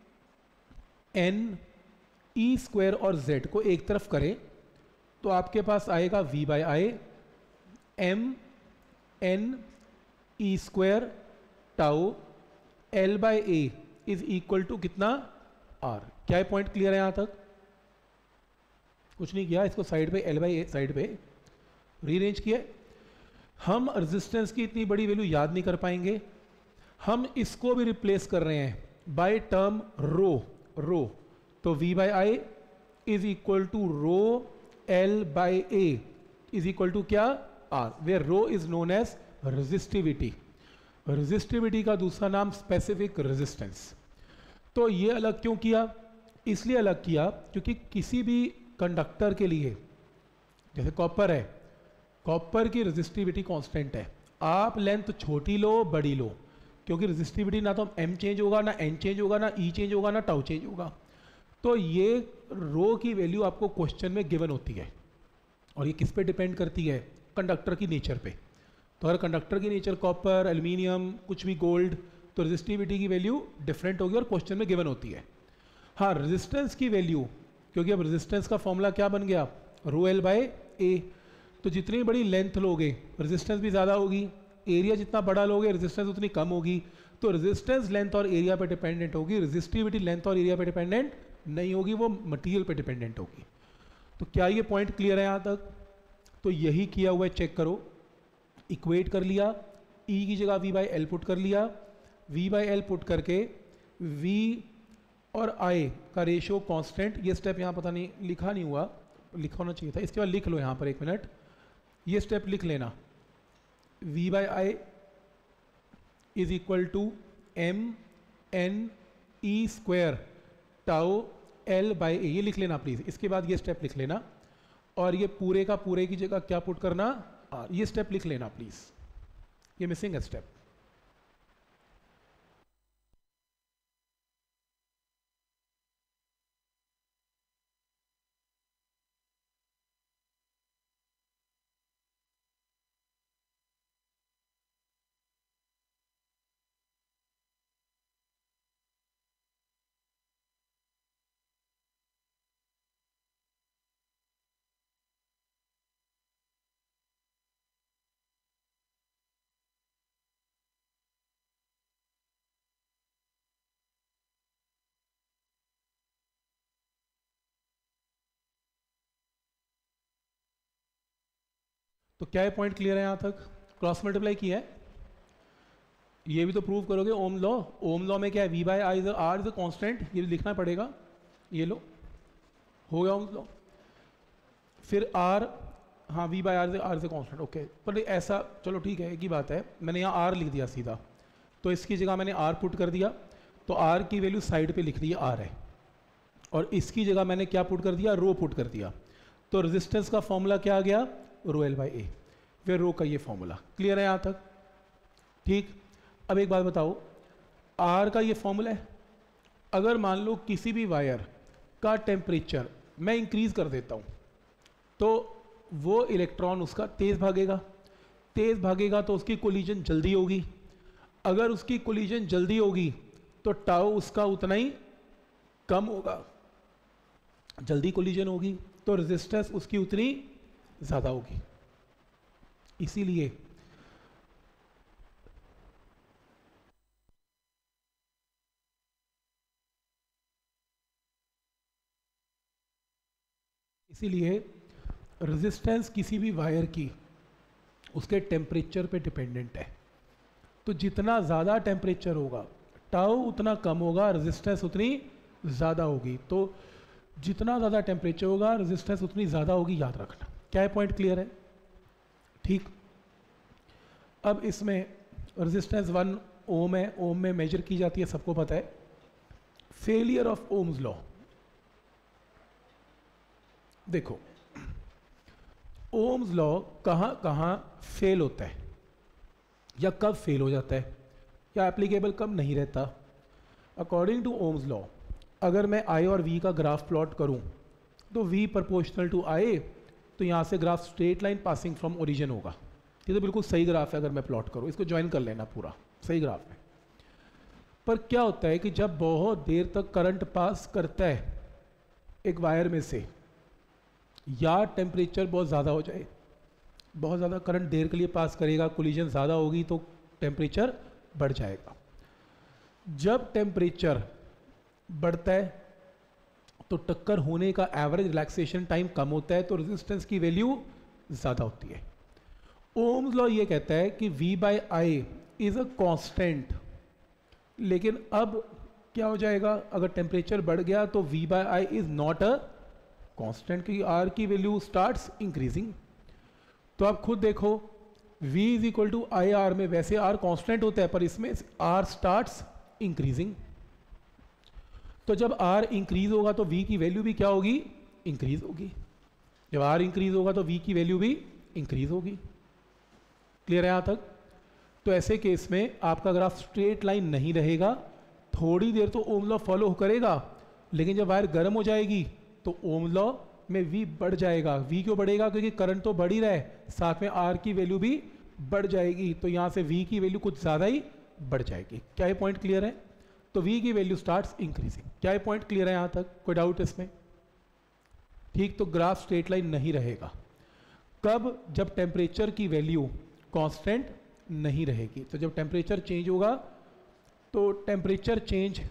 N E स्क्वायर और Z को एक तरफ करें, तो आपके पास आएगा V by I M N E square tau L by A is equal to कितना, R। क्या है पॉइंट क्लियर है। यहां तक कुछ नहीं किया, इसको साइड पे L बाय ए साइड पे रीअरेंज किया। हम रेजिस्टेंस की इतनी बड़ी वैल्यू याद नहीं कर पाएंगे, हम इसको भी रिप्लेस कर रहे हैं बाय टर्म रो रो। तो V by I is equal to rho L by A is equal to क्या, R, where rho is known as resistivity. Resistivity का दूसरा नाम स्पेसिफिक रेजिस्टेंस। तो ये अलग क्यों किया, इसलिए अलग किया क्योंकि किसी भी कंडक्टर के लिए, जैसे कॉपर है, कॉपर की रेजिस्टिविटी कांस्टेंट है। आप लेंथ छोटी लो बड़ी लो, क्योंकि रेजिस्टिविटी ना तो M चेंज होगा, ना N चेंज होगा, ना E चेंज होगा, ना टाउ चेंज होगा। तो ये रो की वैल्यू आपको क्वेश्चन में गिवन होती है, और ये किस पे डिपेंड करती है, कंडक्टर की नेचर पे। तो अगर कंडक्टर की नेचर कॉपर, एल्यूमिनियम, कुछ भी गोल्ड, तो रेजिस्टिविटी की वैल्यू डिफरेंट होगी और क्वेश्चन में गिवन होती है। हाँ, रेजिस्टेंस की वैल्यू, क्योंकि अब रेजिस्टेंस का फॉर्मूला क्या बन गया, रो एल बाय ए। तो जितनी बड़ी लेंथ लोगे रेजिस्टेंस भी ज़्यादा होगी, एरिया जितना बड़ा लोगे रेजिस्टेंस उतनी कम होगी। तो रेजिस्टेंस लेंथ और एरिया पे डिपेंडेंट होगी, रेजिस्टिविटी लेंथ और एरिया पे डिपेंडेंट नहीं होगी, वो मटेरियल पे डिपेंडेंट होगी। तो क्या ये पॉइंट क्लियर है यहाँ तक। तो यही किया हुआ है, चेक करो। इक्वेट कर लिया, E की जगह V बाई एल पुट कर लिया, V बाई एल पुट करके V और I का रेशियो कांस्टेंट, ये स्टेप यहाँ पता नहीं लिखा नहीं हुआ, लिखा होना चाहिए था। इसके बाद लिख लो यहाँ पर एक मिनट, ये स्टेप लिख लेना, v by I is equal to M N E square tau L by A, ये लिख लेना प्लीज़। इसके बाद ये स्टेप लिख लेना और ये पूरे का पूरे की जगह क्या पुट करना, आर। ये स्टेप लिख लेना प्लीज़, ये मिसिंग है स्टेप। तो क्या ये पॉइंट क्लियर है यहाँ तक? क्रॉस मल्टीप्लाई किया है, ये भी तो प्रूव करोगे ओम लॉ। ओम लॉ में क्या है, V by I R is a constant, ये भी लिखना पड़ेगा। ये लो हो गया ओम लॉ। फिर आर, हाँ V by R R is a constant, okay. पर ऐसा चलो ठीक है, एक ही बात है, मैंने यहाँ आर लिख दिया सीधा, तो इसकी जगह मैंने आर पुट कर दिया, तो आर की वैल्यू साइड पे लिख दी आर है, और इसकी जगह मैंने क्या पुट कर दिया, रो पुट कर दिया। तो रेजिस्टेंस का फॉर्मूला क्या आ गया, रो एल बाई ए, फिर रो का ये फॉर्मूला। क्लियर है यहाँ तक? ठीक। अब एक बात बताओ, आर का ये फॉर्मूला है, अगर मान लो किसी भी वायर का टेम्परेचर मैं इंक्रीज कर देता हूँ तो वो इलेक्ट्रॉन उसका तेज भागेगा, तेज भागेगा तो उसकी कोलिजन जल्दी होगी। अगर उसकी कोलिजन जल्दी होगी तो टाउ उसका उतना ही कम होगा, जल्दी कोलिजन होगी तो रेजिस्टेंस उसकी उतनी ज़्यादा होगी। इसीलिए इसीलिए रेजिस्टेंस किसी भी वायर की उसके टेम्परेचर पे डिपेंडेंट है। तो जितना ज़्यादा टेम्परेचर होगा टाउ उतना कम होगा, रेजिस्टेंस उतनी ज़्यादा होगी। तो जितना ज़्यादा टेम्परेचर होगा रेजिस्टेंस उतनी ज़्यादा होगी, याद रखना। क्या है पॉइंट क्लियर है? ठीक। अब इसमें रेजिस्टेंस वन ओम है, ओम में मेजर की जाती है, सबको पता है। फेलियर ऑफ ओम्स लॉ, देखो ओम्स लॉ कहाँ कहाँ फेल होता है या कब फेल हो जाता है या एप्लीकेबल कब नहीं रहता। अकॉर्डिंग टू ओम्स लॉ, अगर मैं आई और वी का ग्राफ प्लॉट करूं तो वी प्रोपोर्शनल टू आई, तो यहाँ से graph straight line passing from origin होगा। ये तो बिल्कुल सही ग्राफ है, अगर मैं प्लॉट करूँ, इसको ज्वाइन कर लेना, पूरा सही ग्राफ है। पर क्या होता है कि जब बहुत देर तक करंट पास करता है एक वायर में से, या टेम्परेचर बहुत ज़्यादा हो जाए, बहुत ज़्यादा करंट देर के लिए पास करेगा, कोलिजन ज़्यादा होगी तो टेम्परेचर बढ़ जाएगा। जब टेम्परेचर बढ़ता है तो टक्कर होने का एवरेज रिलैक्सेशन टाइम कम होता है, तो रेजिस्टेंस की वैल्यू ज़्यादा होती है। ओम्स लॉ ये कहता है कि V by I is a constant, लेकिन अब क्या हो जाएगा, अगर टेम्परेचर बढ़ गया तो V by I is not a constant, क्योंकि R की वैल्यू स्टार्ट्स इंक्रीजिंग। तो आप खुद देखो, V is equal to I R में वैसे R कांस्टेंट होता है, पर इसमें R स्टार्ट्स इंक्रीजिंग। तो जब R इंक्रीज होगा तो V की वैल्यू भी क्या होगी, इंक्रीज होगी। जब R इंक्रीज होगा तो V की वैल्यू भी इंक्रीज होगी। क्लियर है यहाँ तक? तो ऐसे केस में आपका ग्राफ स्ट्रेट लाइन नहीं रहेगा, थोड़ी देर तो ओम लॉ फॉलो करेगा, लेकिन जब वायर गर्म हो जाएगी तो ओम लॉ में V बढ़ जाएगा। V क्यों बढ़ेगा? क्योंकि करंट तो बढ़ ही रहा है, साथ में R की वैल्यू भी बढ़ जाएगी, तो यहाँ से V की वैल्यू कुछ ज़्यादा ही बढ़ जाएगी। क्या ये पॉइंट क्लियर है? तो V की वैल्यू स्टार्ट्स इंक्रीजिंग। क्या ये पॉइंट क्लियर है यहाँ तक? कोई डाउट इसमें? ठीक। तो ग्राफ स्ट्रेट लाइन नहीं रहेगा। कब? जब टेम्परेचर की वैल्यू कांस्टेंट नहीं रहेगी। तो जब टेम्परेचर चेंज होगा तो टेम्परेचर चेंज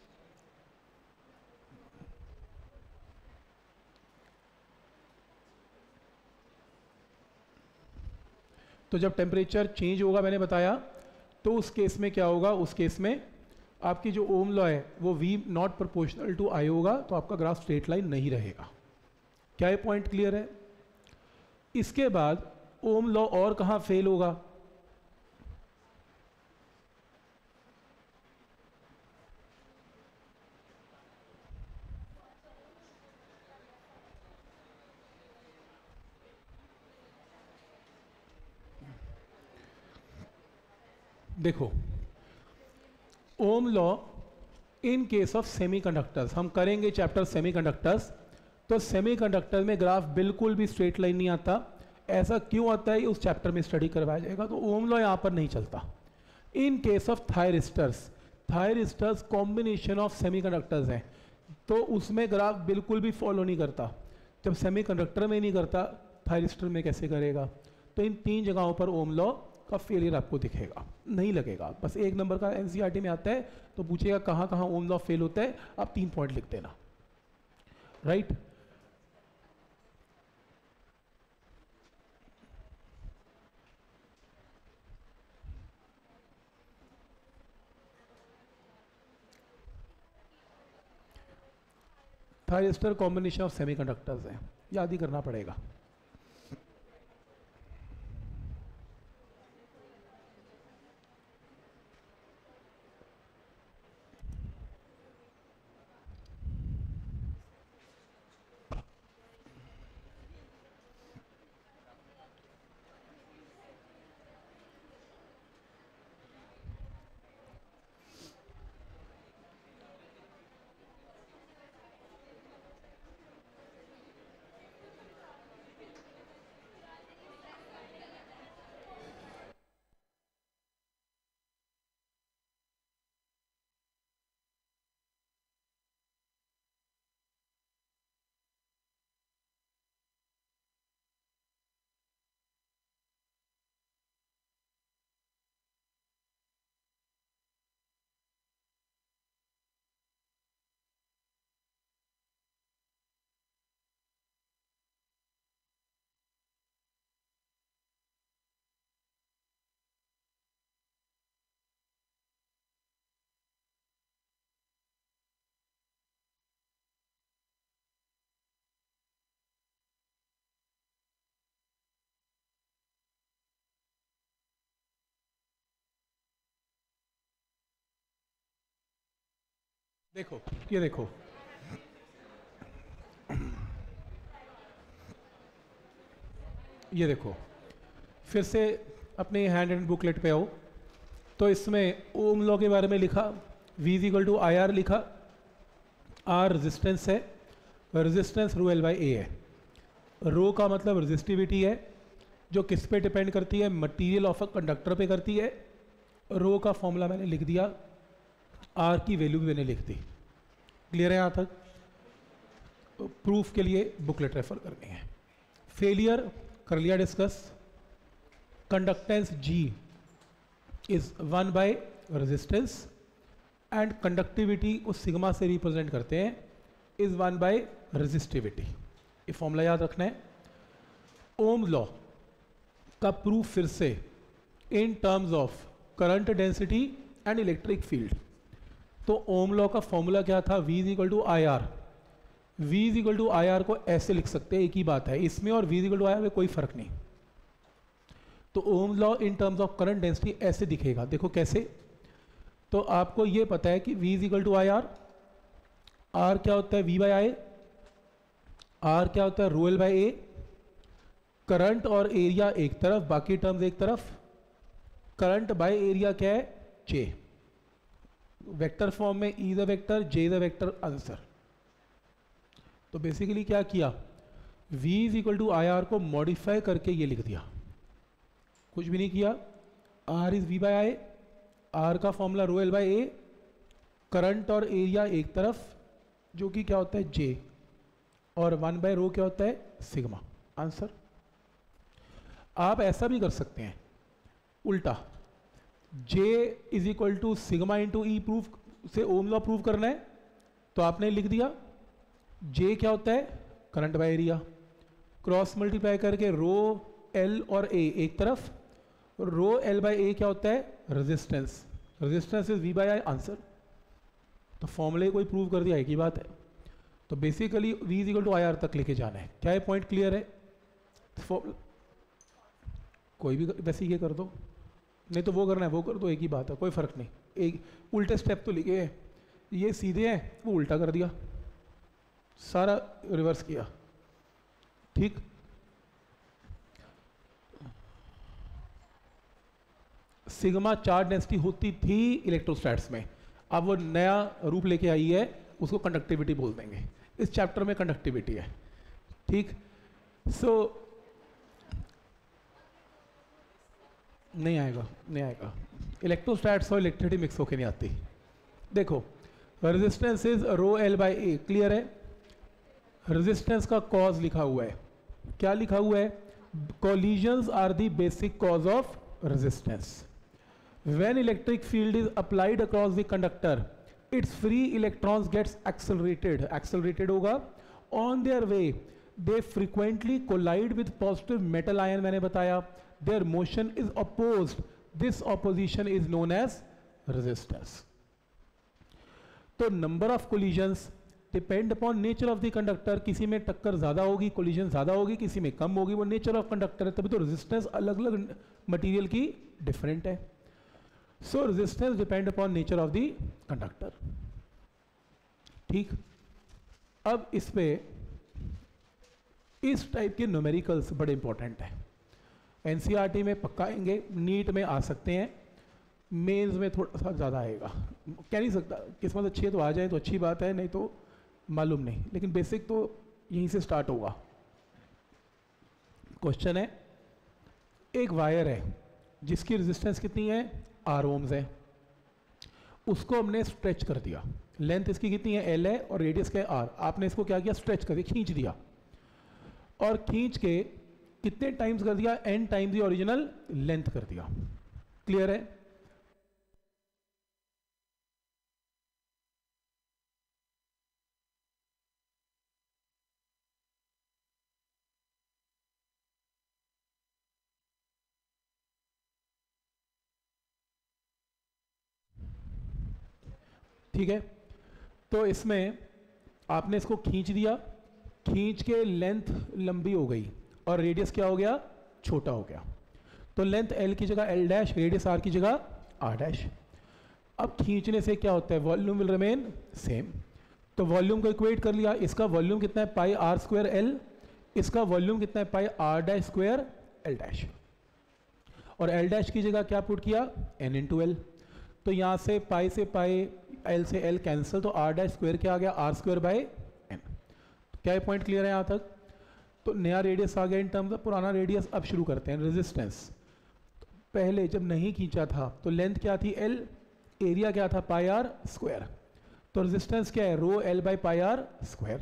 तो जब टेम्परेचर चेंज होगा, मैंने बताया, तो उस केस में क्या होगा, उस केस में आपकी जो ओम लॉ है वो V not proportional to I होगा, तो आपका ग्राफ स्ट्रेट लाइन नहीं रहेगा। क्या ये पॉइंट क्लियर है? इसके बाद ओम लॉ और कहाँ फेल होगा? देखो, Ohm law in case of semiconductors, हम करेंगे चैप्टर सेमीकंडक्टर्स, तो सेमीकंडक्टर में ग्राफ बिल्कुल भी स्ट्रेट लाइन नहीं आता। ऐसा क्यों आता है उस चैप्टर में स्टडी करवाया जाएगा, तो ओम लॉ यहाँ पर नहीं चलता। In case of thyristors, thyristors combination of semiconductors हैं, तो उसमें ग्राफ बिल्कुल भी फॉलो नहीं करता। जब सेमीकंडक्टर में नहीं करता, थायरिस्टर में कैसे करेगा? तो इन तीन जगहों पर ओम लॉ का फेलियर आपको दिखेगा, नहीं लगेगा। बस एक नंबर का एनसीईआरटी में आता है तो पूछेगा कहाँ कहाँ ओम लॉ फेल होता है, आप तीन पॉइंट लिख देना, right. Thyristor combination of semiconductors है, याद ही करना पड़ेगा। देखो, ये देखो, ये देखो, फिर से अपने हैंड एंड बुकलेट पे आओ। तो इसमें ओम लॉ के बारे में लिखा, V is equal to I R लिखा, आर रेजिस्टेंस है, resistance rho L by A है। रो का मतलब रेजिस्टिविटी है, जो किस पे डिपेंड करती है? मटेरियल ऑफ अ कंडक्टर पे करती है। रो का फॉर्मूला मैंने लिख दिया, आर की वैल्यू भी मैंने लिख दी। क्लियर है यहाँ तक? प्रूफ के लिए बुकलेट रेफर करनी है। फेलियर कर लिया discuss. Conductance G is one by resistance and conductivity को सिग्मा से रिप्रेजेंट करते हैं, इज वन बाय रेजिस्टिविटी। ये फॉर्मूला याद रखना है। ओम लॉ का प्रूफ फिर से in terms of current density and electric field. तो ओम लॉ का फॉर्मूला क्या था? V is equal to I R. V is equal to I R को ऐसे लिख सकते हैं, एक ही बात है इसमें और V is equal to I R में कोई फर्क नहीं। तो Ohm law in terms of current density ऐसे दिखेगा। देखो कैसे, तो आपको ये पता है कि V is equal to I R, R क्या होता है? V बाई आई, आर क्या होता है? Rho L by A. Current और एरिया एक तरफ, बाकी टर्म्स एक तरफ। करंट बाय एरिया क्या है? J। वेक्टर फॉर्म में E is a vector, J is a vector, answer. तो बेसिकली क्या किया? V is equal to I R को मॉडिफाई करके ये लिख दिया, कुछ भी नहीं किया। R is V by I, R का formula rho L by A, current और एरिया एक तरफ जो कि क्या होता है? J, और वन बाय रो क्या होता है? Sigma, answer. आप ऐसा भी कर सकते हैं उल्टा, J is equal to sigma into E proof से ओम लॉ प्रूव करना है, तो आपने लिख दिया J क्या होता है? Current by area, cross multiply करके रो एल और ए एक तरफ, रो एल बाय ए क्या होता है? Resistance, resistance is V by I, answer. तो फॉर्मूले कोई प्रूव कर दिया, एक ही बात है। तो basically V is equal to I R तक लेके जाना है। क्या ये पॉइंट क्लियर है? कोई भी वैसे ये कर दो, नहीं तो वो करना है वो कर दो, एक ही बात है, कोई फ़र्क नहीं। एक उल्टे स्टेप तो लिखे हैं, ये सीधे हैं वो उल्टा कर दिया, सारा रिवर्स किया। ठीक, सिग्मा चार्ज डेंसिटी होती थी इलेक्ट्रोस्टैट्स में, अब वो नया रूप लेके आई है, उसको कंडक्टिविटी बोल देंगे। इस चैप्टर में कंडक्टिविटी है। ठीक, सो so, नहीं आएगा नहीं आएगा इलेक्ट्रोस्टैट्स और इलेक्ट्रिसिटी मिक्स होके नहीं आती। देखो resistance is rho L by A, clear है? रेजिस्टेंस का कॉज लिखा हुआ है, क्या लिखा हुआ है? Collisions are the basic cause of resistance. When electric field is applied across the conductor, its free electrons gets accelerated, accelerated होगा on their way, they frequently collide with positive metal ion, मैंने बताया, their motion is opposed, this opposition is known as resistance. तो number of collisions depend upon nature of the conductor, किसी में टक्कर ज़्यादा होगी, collision ज़्यादा होगी, किसी में कम होगी, वो nature of conductor है, तभी तो resistance अलग अलग material की different है। so resistance depend upon nature of the conductor। ठीक, अब इस पे इस टाइप के न्यूमेरिकल्स बड़े इंपॉर्टेंट है, एनसीईआरटी में पक्का आएंगे, नीट में आ सकते हैं, मेंस में थोड़ा सा ज़्यादा आएगा, कह नहीं सकता, किस्मत अच्छी है तो आ जाए तो अच्छी बात है, नहीं तो मालूम नहीं, लेकिन बेसिक तो यहीं से स्टार्ट होगा। क्वेश्चन है, एक वायर है जिसकी रेजिस्टेंस कितनी है? आर ओम्स है, उसको हमने स्ट्रेच कर दिया, लेंथ इसकी कितनी है? एल है और रेडियस का है आर, आपने इसको क्या किया? स्ट्रेच कर दिया, खींच दिया, और खींच के कितने टाइम्स कर दिया? N times the original length कर दिया। क्लियर है? ठीक है, तो इसमें आपने इसको खींच दिया, खींच के लेंथ लंबी हो गई और रेडियस क्या हो गया? छोटा हो गया, तो लेंथ एल की जगह एल डैश, रेडियस आर की जगह आर डैश। अब खींचने से क्या होता है? वॉल्यूम विल रिमेन सेम, तो वॉल्यूम को इक्वेट कर लिया, इसका वॉल्यूम कितना है? पाई आर स्क्वायर एल, इसका वॉल्यूम कितना है? Pi R dash square L dash, और एल डैश की जगह क्या पुट किया? एन इंटू एल, तो यहाँ से पाई से पाई, एल से एल कैंसिल, तो आर डैश स्क्वायर क्या आ गया? R square by N. क्या ये पॉइंट क्लियर है यहाँ तक? तो नया रेडियस आ गया इन टर्म्स ऑफ पुराना रेडियस। अब शुरू करते हैं रेजिस्टेंस। तो पहले जब नहीं खींचा था तो लेंथ क्या थी? एल, एरिया क्या था? पाई आर स्क्वायर, तो रेजिस्टेंस क्या है? Rho L by pi R square.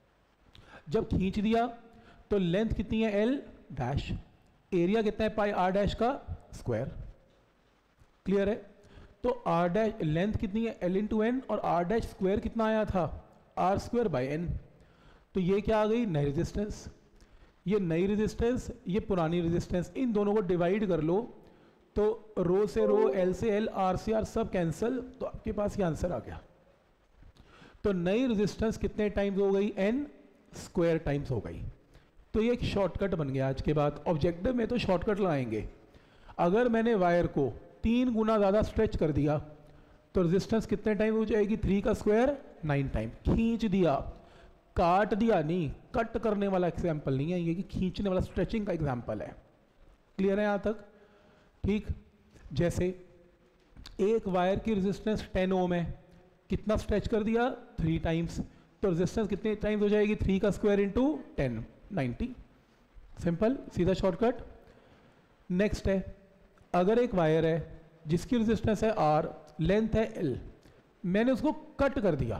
जब खींच दिया तो लेंथ कितनी है? एल डैश, एरिया कितना है? पाई आर डैश का स्क्वायर। क्लियर है? तो आर डैश लेंथ कितनी है? एल इंटू एन, और आर डैश स्क्वायर कितना आया था? R square by N. तो ये क्या आ गई? नई रेजिस्टेंस। ये नई रेजिस्टेंस, ये पुरानी रेजिस्टेंस, इन दोनों को डिवाइड कर लो तो रो से रो, एल से एल, आर से आर सब कैंसिल, तो आपके पास ये आंसर आ गया। तो नई रेजिस्टेंस कितने टाइम्स हो गई? एन स्क्वायर टाइम्स हो गई। तो ये एक शॉर्टकट बन गया आज के बाद। ऑब्जेक्टिव में तो शॉर्टकट लगाएंगे। अगर मैंने वायर को तीन गुना ज़्यादा स्ट्रेच कर दिया तो रेजिस्टेंस कितने टाइम हो जाएगी? थ्री का स्क्वायर नाइन टाइम। खींच दिया, काट दिया नहीं, कट करने वाला एग्जाम्पल नहीं है ये, कि खींचने वाला स्ट्रेचिंग का एग्जाम्पल है। क्लियर है यहाँ तक? ठीक, जैसे एक वायर की रेजिस्टेंस टेन ओम है, कितना स्ट्रेच कर दिया? थ्री टाइम्स, तो रेजिस्टेंस कितने टाइम्स हो जाएगी? थ्री का square into ten, ninety. Simple, सीधा शॉर्टकट। नेक्स्ट है, अगर एक वायर है जिसकी रेजिस्टेंस है आर, लेंथ है एल, मैंने उसको कट कर दिया।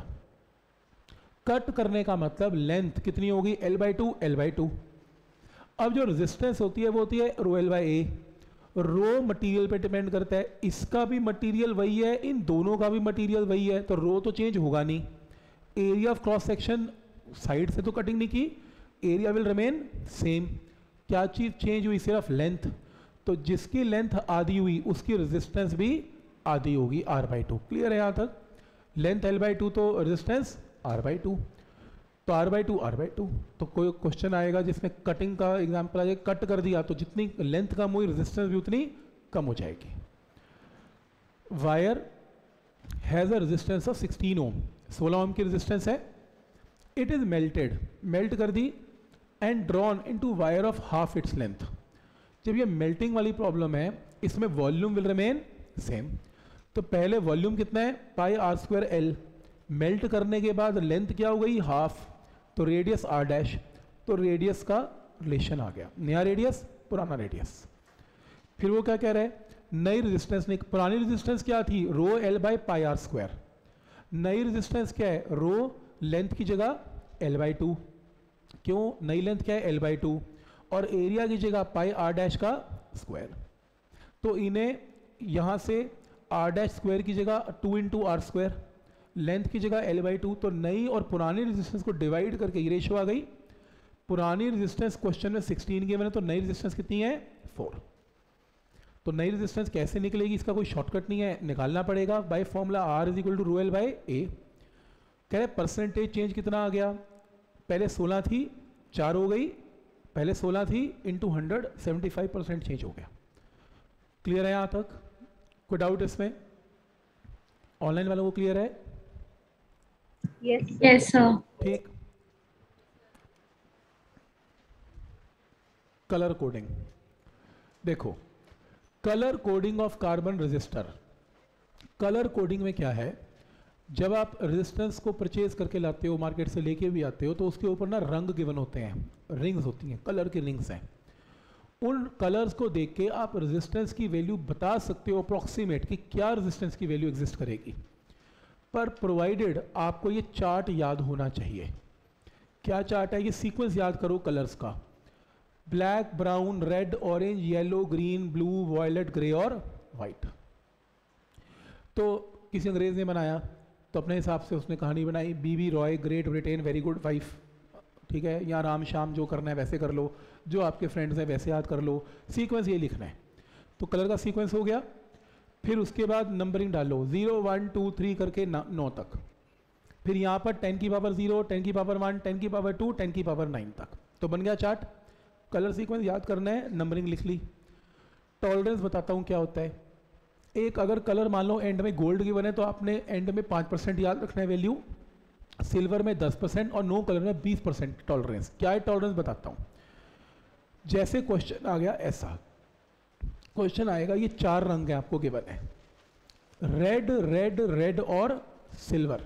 कट करने का मतलब लेंथ कितनी होगी? L by two, L by two. अब जो रेजिस्टेंस होती है वो होती है rho L by A. Rho material पे डिपेंड करता है, इसका भी मटेरियल वही है, इन दोनों का भी मटेरियल वही है, तो रो तो चेंज होगा नहीं। Area of cross section, side से तो कटिंग नहीं की, एरिया विल रिमेन सेम। क्या चीज़ चेंज हुई? सिर्फ लेंथ। तो जिसकी लेंथ आधी हुई उसकी रेजिस्टेंस भी आधी होगी, आर बाई टू। क्लियर है यहाँ तक? लेंथ एल बाई टू तो रेजिस्टेंस आर बाई टू। तो R by two R by two. तो कोई क्वेश्चन आएगा जिसमें कटिंग का एग्जाम्पल आ जाए, कट कर दिया तो जितनी लेंथ कम हुई रेजिस्टेंस भी उतनी कम हो जाएगी। Wire has a resistance of sixteen ohm, सोलह ओम की रेजिस्टेंस है। इट इज़ मेल्टेड, मेल्ट कर दी and drawn into wire of half its length. जब ये मेल्टिंग वाली प्रॉब्लम है इसमें वॉल्यूम विल रिमेन सेम। तो पहले वॉल्यूम कितना है, pi R square L, melt करने के बाद लेंथ क्या हो गई, हाफ, तो रेडियस आर डैश, तो रेडियस का रिलेशन आ गया, नया रेडियस पुराना रेडियस। फिर वो क्या कह रहा है, नई रेजिस्टेंस नहीं, पुरानी रेजिस्टेंस क्या थी, rho L by pi R square, नई रेजिस्टेंस क्या है, रो लेंथ की जगह एल बाई टू, क्यों, नई लेंथ क्या है एल बाई टू, और एरिया की जगह पाई आर डैश का स्क्वायर। तो इन्हें यहाँ से आर डैश स्क्वायर की जगह two into R square, length की जगह एल बाई टू, तो नई और पुरानी रेजिस्टेंस को डिवाइड करके ये रेशियो आ गई। पुरानी रेजिस्टेंस क्वेश्चन में सिक्सटीन की मैंने, तो नई रेजिस्टेंस कितनी है, फोर। तो नई रेजिस्टेंस कैसे निकलेगी, इसका कोई शॉर्टकट नहीं है, निकालना पड़ेगा by formula R is equal to rho L by A. कह रहे परसेंटेज चेंज कितना आ गया, पहले सोलह थी चार हो गई, पहले सोलह थी into hundred, seventy five percent change हो गया। क्लियर है यहाँ तक, कोई डाउट इसमें, ऑनलाइन वालों को क्लियर है? Yes yes sir. ठीक, कलर कोडिंग देखो, colour coding of carbon resistor. Colour coding में क्या है, जब आप रेजिस्टेंस को परचेज करके लाते हो, मार्केट से लेके भी आते हो, तो उसके ऊपर ना रंग गिवन होते हैं, रिंग्स होती हैं, कलर की रिंग्स हैं। उन कलर्स को देख के आप रेजिस्टेंस की वैल्यू बता सकते हो अप्रॉक्सीमेट कि क्या रेजिस्टेंस की वैल्यू एग्जिस्ट करेगी, पर प्रोवाइडेड आपको ये चार्ट याद होना चाहिए। क्या चार्ट है, ये सीक्वेंस याद करो कलर्स का, black, brown, red, orange, yellow, green, blue, violet, grey और वाइट। तो किसी अंग्रेज ने बनाया तो अपने हिसाब से उसने कहानी बनाई, BB ROY, Great Britain, very good wife, ठीक है, या राम शाम जो करना है वैसे कर लो, जो आपके फ्रेंड्स हैं वैसे याद कर लो, सीक्वेंस ये लिखना है। तो कलर का सीक्वेंस हो गया, फिर उसके बाद नंबरिंग डालो, जीरो वन टू थ्री करके नौ तक, फिर यहाँ पर टेन की पावर जीरो, टेन की पावर वन, टेन की पावर टू, टेन की पावर नाइन तक, तो बन गया चार्ट। कलर सीक्वेंस याद करना है, नंबरिंग लिख ली। टॉलरेंस बताता हूँ क्या होता है, एक अगर कलर मान लो एंड में गोल्ड की बने तो आपने एंड में पाँच परसेंट याद रखना है वैल्यू, सिल्वर में दस परसेंट और नो कलर में बीस परसेंट टॉलरेंस। क्या है टॉलरेंस बताता हूँ, जैसे क्वेश्चन आ गया ऐसा, क्वेश्चन आएगा ये चार रंग है आपको गिवन है, रेड रेड रेड और सिल्वर।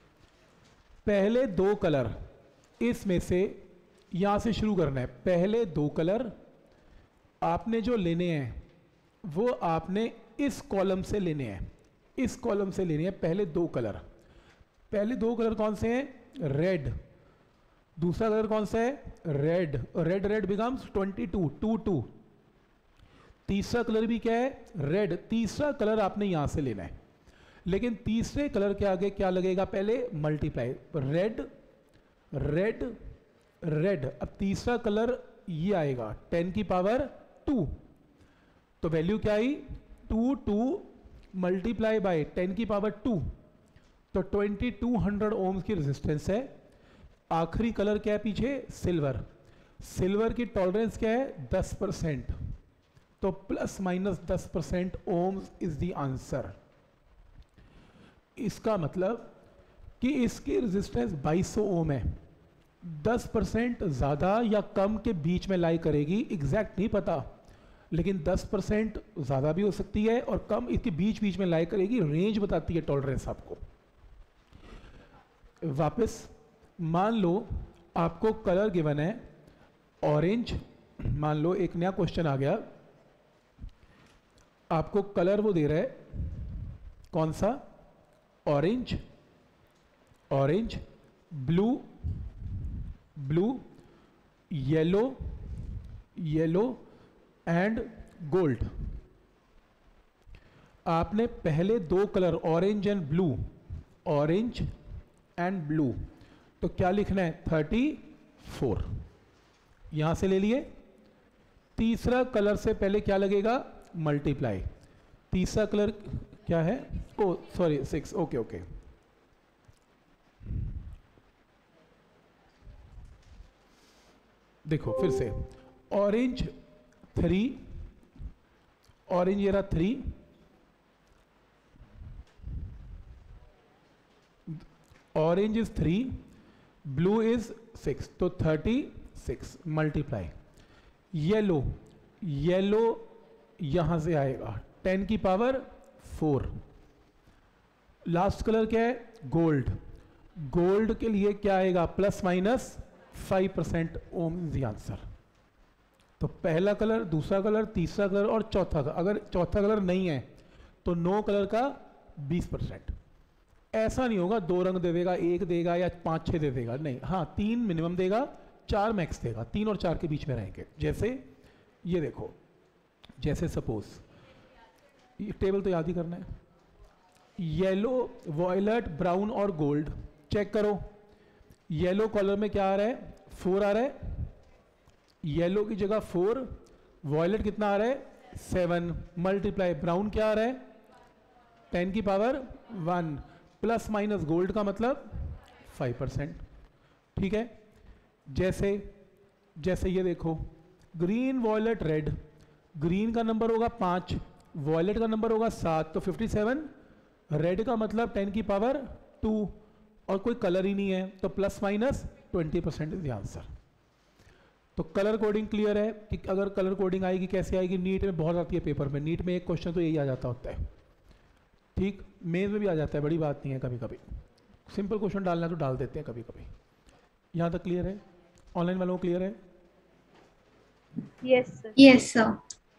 पहले दो कलर इसमें से यहाँ से शुरू करना है, पहले दो कलर आपने जो लेने हैं वो आपने इस कॉलम से लेने हैं, इस कॉलम से लेने हैं पहले दो कलर। पहले दो कलर कौन से हैं, रेड, दूसरा कलर कौन सा है, red, red red becomes twenty two, two two. तीसरा कलर भी क्या है, रेड, तीसरा कलर आपने यहां से लेना है, लेकिन तीसरे कलर के आगे क्या लगेगा, पहले मल्टीप्लाई, रेड रेड रेड। अब तीसरा कलर ये आएगा टेन की पावर टू, तो वैल्यू क्या आई, two two multiply by ten की पावर टू, तो ट्वेंटी टू हंड्रेड ओम्स की रेजिस्टेंस है। आखिरी कलर क्या है पीछे, सिल्वर, सिल्वर की टॉलरेंस क्या है, दस परसेंट, तो प्लस माइनस दस percent ohms is the answer. इसका मतलब कि इसकी रेजिस्टेंस बाईस सौ ओम है, दस परसेंट ज़्यादा या कम के बीच में लाई करेगी, एग्जैक्ट नहीं पता, लेकिन दस परसेंट ज़्यादा भी हो सकती है और कम, इसके बीच बीच में लाई करेगी, रेंज बताती है टॉलरेंस आपको। वापस मान लो आपको कलर गिवन है ऑरेंज, मान लो एक नया क्वेश्चन आ गया, आपको कलर वो दे रहा है कौन सा, orange, orange, blue, blue, yellow, yellow and gold. आपने पहले दो colour orange and blue, orange and blue, तो क्या लिखना है, थर्टी फोर, यहां से ले लिए। तीसरा कलर से पहले क्या लगेगा, मल्टीप्लाई, तीसरा कलर क्या है, oh sorry six, okay okay, देखो फिर से, ऑरेंज थ्री, ऑरेंज ये रहा three, orange is three, blue is six, तो thirty six multiply, yellow, yellow यहां से आएगा टेन की पावर फोर, लास्ट कलर क्या है, गोल्ड, गोल्ड के लिए क्या आएगा, plus minus five percent ohm is the answer. तो पहला कलर, दूसरा कलर, तीसरा कलर और चौथा कलर, अगर चौथा कलर नहीं है तो नो कलर का बीस परसेंट। ऐसा नहीं होगा दो रंग दे देगा, एक देगा या पाँच छः दे देगा, नहीं, हाँ तीन मिनिमम देगा, चार मैक्स देगा, तीन और चार के बीच में रहेंगे। जैसे ये देखो, जैसे सपोज ये टेबल तो याद ही करना है, येलो, वॉयलेट, ब्राउन और गोल्ड, चेक करो, येलो कलर में क्या आ रहा है, फोर आ रहा है, येलो की जगह फोर, वॉयलेट कितना आ रहा है, सेवन, मल्टीप्लाई, ब्राउन क्या आ रहा है, टेन की power one, plus minus gold का मतलब फाइव परसेंट। ठीक है, जैसे जैसे ये देखो, ग्रीन, वॉयलेट, रेड, ग्रीन का नंबर होगा पाँच, वॉयलेट का नंबर होगा सात, तो फिफ्टी सेवन, रेड का मतलब टेन की पावर टू, और कोई कलर ही नहीं है तो plus minus twenty percent is the answer. तो कलर कोडिंग क्लियर है कि अगर कलर कोडिंग आएगी कैसे आएगी, नीट में बहुत आती है, पेपर में, नीट में एक क्वेश्चन तो यही आ जाता होता है, ठीक, मेज में भी आ जाता है, बड़ी बात नहीं है, कभी कभी सिंपल क्वेश्चन डालना है तो डाल देते हैं कभी कभी। यहाँ तक क्लियर है, ऑनलाइन वालों को क्लियर है? Yes sir. Yes sir.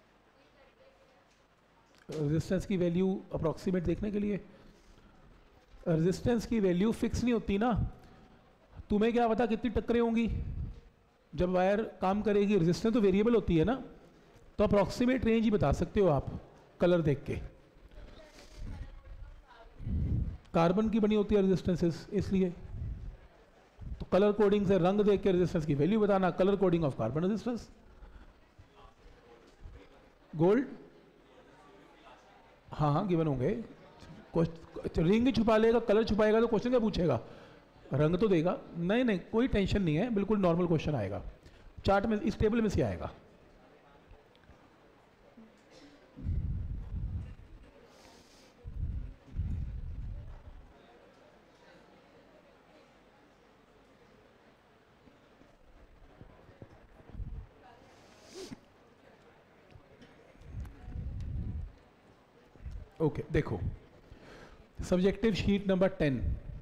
Resistance की वैल्यू अप्रॉक्सीमेट देखने के लिए, रेजिस्टेंस की वैल्यू फिक्स नहीं होती ना, तुम्हें क्या पता कितनी टक्करें होंगी, जब वायर काम करेगी, रेजिस्टेंस तो वेरिएबल होती है ना, तो अप्रॉक्सीमेट रेंज ही बता सकते हो आप कलर देख के। कार्बन की बनी होती है रेजिस्टेंसेस, इसलिए तो कलर कोडिंग से रंग देख के रेजिस्टेंस की वैल्यू बताना, colour coding of carbon resistance. Gold, हाँ हाँ गिवन होंगे, रिंग छुपा लेगा, कलर छुपाएगा तो क्वेश्चन क्या पूछेगा, रंग तो देगा, नहीं नहीं कोई टेंशन नहीं है, बिल्कुल नॉर्मल क्वेश्चन आएगा, चार्ट में इस टेबल में से आएगा। ओके okay, देखो सब्जेक्टिव शीट नंबर टेन,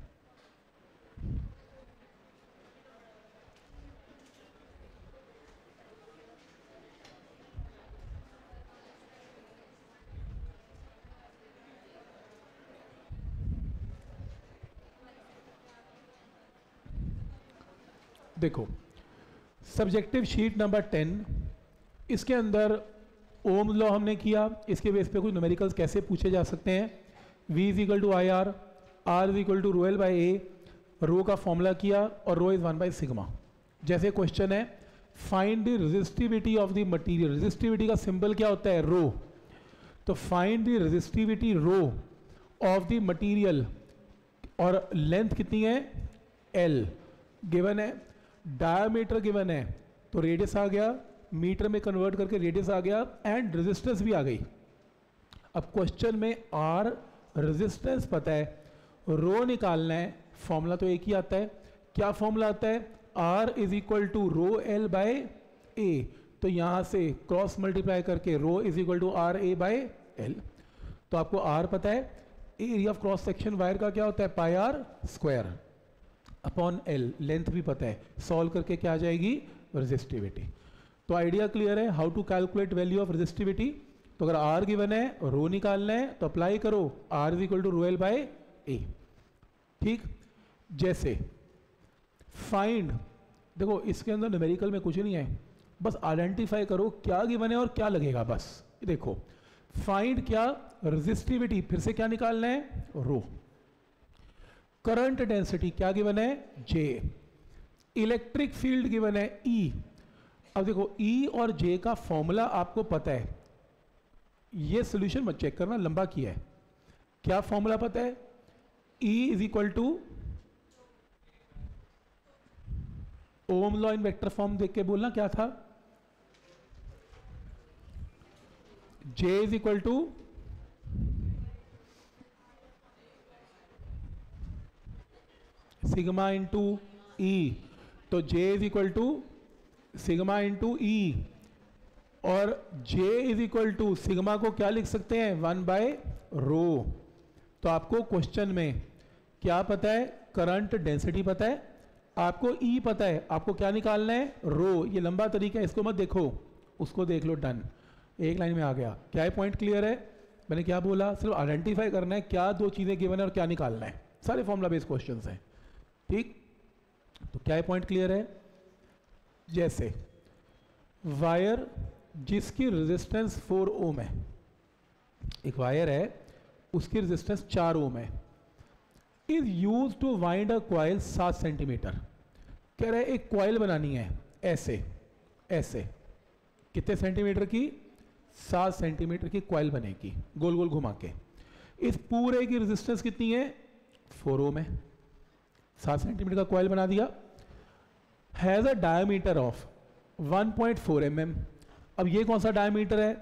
देखो सब्जेक्टिव शीट नंबर टेन, इसके अंदर ओम लॉ हमने किया, इसके बेस पे कुछ न्यूमेरिकल्स कैसे पूछे जा सकते हैं, V is equal to I R, R is equal to rho L by A, rho का फॉर्मूला किया और rho is one by sigma. जैसे क्वेश्चन है find the resistivity of the material, resistivity का सिंबल क्या होता है, रो, तो find the resistivity rho of the material, और लेंथ कितनी है, L गिवन है, डायमीटर गिवन है, तो रेडियस आ गया, मीटर में कन्वर्ट करके रेडियस आ गया, एंड रेजिस्टेंस भी आ गई। अब क्वेश्चन में आर रेजिस्टेंस पता है, रो निकालना है, फॉर्मूला तो एक ही आता है, क्या फॉर्मूला आता है, R is equal to rho L by A, तो यहां से क्रॉस मल्टीप्लाई करके rho is equal to R A by L, तो आपको आर पता है, area of cross section wire का क्या होता है, pi R square upon L, length भी पता है, सॉल्व करके क्या आ जाएगी, रेजिस्टिविटी। तो आइडिया क्लियर है how to calculate value of resistivity. तो अगर आर गिवन है, रो निकालना है, तो अप्लाई करो R is equal to rho L by A, ठीक। जैसे फाइंड, देखो इसके अंदर न्यूमेरिकल में कुछ नहीं है, बस आइडेंटिफाई करो क्या गिवन है और क्या लगेगा, बस देखो फाइंड क्या, रेजिस्टिविटी, फिर से क्या निकालना है, रो, करंट डेंसिटी क्या गिवन है, जे, इलेक्ट्रिक फील्ड गिवन है, ई। अब देखो E और J का फॉर्मूला आपको पता है, ये सोल्यूशन मत चेक करना, लंबा किया है, क्या फॉर्मूला पता है, E is equal to ohm law in vector form देख के बोलना क्या था, J is equal to sigma into E, तो J is equal to sigma into E, और J is equal to sigma को क्या लिख सकते हैं, वन बाय रो। तो आपको क्वेश्चन में क्या पता है, करंट डेंसिटी पता है, आपको E पता है, आपको क्या निकालना है, रो। ये लंबा तरीका है, इसको मत देखो, उसको देख लो, डन, एक लाइन में आ गया। क्या है, पॉइंट क्लियर है? मैंने क्या बोला, सिर्फ आइडेंटिफाई करना है क्या दो चीज़ें गिवन है और क्या निकालना है, सारे फॉर्मूला बेस्ड क्वेश्चंस हैं, ठीक। तो क्या है, पॉइंट क्लियर है? जैसे वायर जिसकी रेजिस्टेंस फोर ओम है, एक वायर है उसकी रेजिस्टेंस चार ओम है, is use to wind a coil सात सेंटीमीटर। कह रहे एक क्वाइल बनानी है ऐसे ऐसे, कितने सेंटीमीटर की, सात सेंटीमीटर की क्वाइल बनेगी गोल गोल घुमा के। इस पूरे की रेजिस्टेंस कितनी है, फोर ओम है, सात सेंटीमीटर का क्वाइल बना दिया। Has a diameter of one point four M M. अब ये कौन सा डायमीटर है,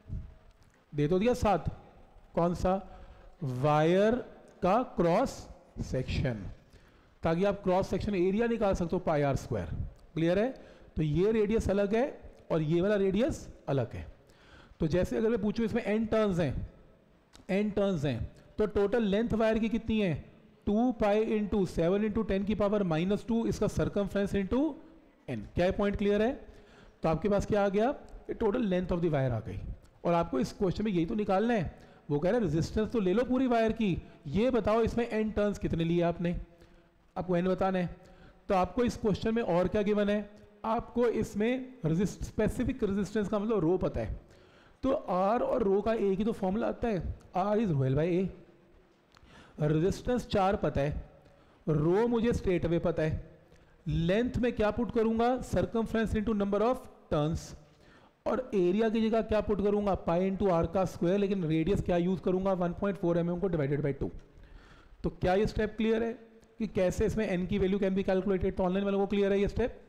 दे तो दिया सात, कौन सा, वायर का क्रॉस सेक्शन, ताकि आप क्रॉस सेक्शन एरिया निकाल सकते हो, पाई आर स्क्वायर। क्लियर है? तो ये रेडियस अलग है और ये वाला रेडियस अलग है। तो जैसे अगर मैं पूछूं इसमें एन टर्न्स हैं, एन टर्न्स हैं, तो टोटल लेंथ वायर की कितनी है, two pi into seven into ten की पावर माइनस टू, इसका सर्कमफ्रेंस इंटू एन। क्या है, पॉइंट क्लियर है? तो आपके पास क्या आ गया, total length of the wire आ गई। और आपको इस क्वेश्चन में यही तो निकालना है, वो कह रहा है रेजिस्टेंस तो ले लो पूरी वायर की, ये बताओ इसमें एन टर्न्स कितने लिए आपने, आपको एन बताना है। तो आपको इस क्वेश्चन में और क्या गिवन है, आपको इसमें रेजिस्ट स्पेसिफिक रेजिस्टेंस का मतलब रो पता है, तो आर और रो का एक ही तो फॉर्मूला आता है, R is rho L by A. Resistance चार पता है, रो मुझे स्ट्रेट अवे पता है, लेंथ में क्या पुट करूंगा, circumference into number of turns, और एरिया की जगह क्या पुट करूंगा, पाई इंटू आर का स्क्वायर, लेकिन रेडियस क्या यूज करूंगा, one point four M M को डिवाइडेड बाई टू। तो क्या ये स्टेप क्लियर है कि कैसे इसमें एन की वैल्यू कैन बी कैलकुलेटेड? तो ऑनलाइन वालों को क्लियर है ये स्टेप?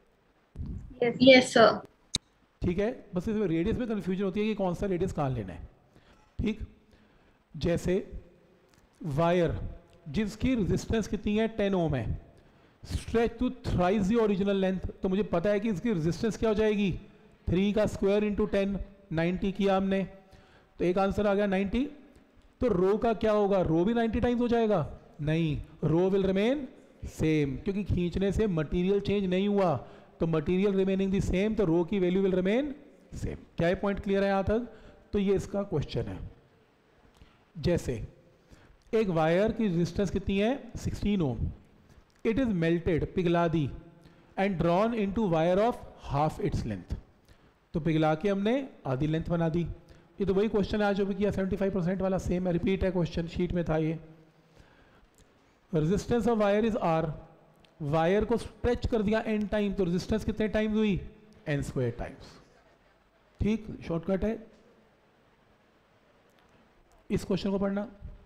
Yes sir. ठीक है, बस इसमें रेडियस में कंफ्यूजन होती है कि कौन सा रेडियस कहाँ लेना है, ठीक। जैसे वायर जिसकी रेजिस्टेंस कितनी है, टेन ओम है, stretch to thrice the original length, तो मुझे पता है कि इसकी रेजिस्टेंस क्या हो जाएगी, थ्री का स्क्वायर इंटू टेन, नाइन्टी किया हमने, तो एक आंसर आ गया नाइन्टी। तो रो का क्या होगा, रो भी नाइन्टी टाइम्स हो जाएगा, नहीं, रो विल रिमेन सेम, क्योंकि खींचने से मटेरियल चेंज नहीं हुआ, तो मटेरियल रिमेनिंग दी सेम, तो रो की वैल्यू विल रिमेन सेम। क्या है, पॉइंट क्लियर है यहाँ तक? तो ये इसका क्वेश्चन है। जैसे एक वायर की रेजिस्टेंस कितनी है, sixteen ohm, it is melted, पिघला दी, and drawn into wire of half its length, तो पिघला के हमने आधी लेंथ बना दी। ये तो वही क्वेश्चन है जो भी किया सेवेंटी फाइव परसेंट वाला, सेम है, रिपीट है, क्वेश्चन शीट में था ये। Resistance of wire is R, wire को स्ट्रेच कर दिया एन टाइम, तो रेजिस्टेंस कितने टाइम्स हुई, एन स्क्वायर टाइम्स, ठीक, शॉर्टकट है। इस क्वेश्चन को पढ़ना,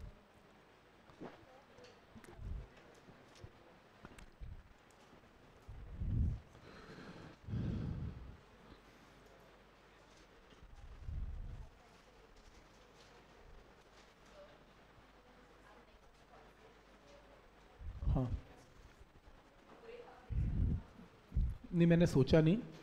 हाँ, नहीं मैंने सोचा नहीं,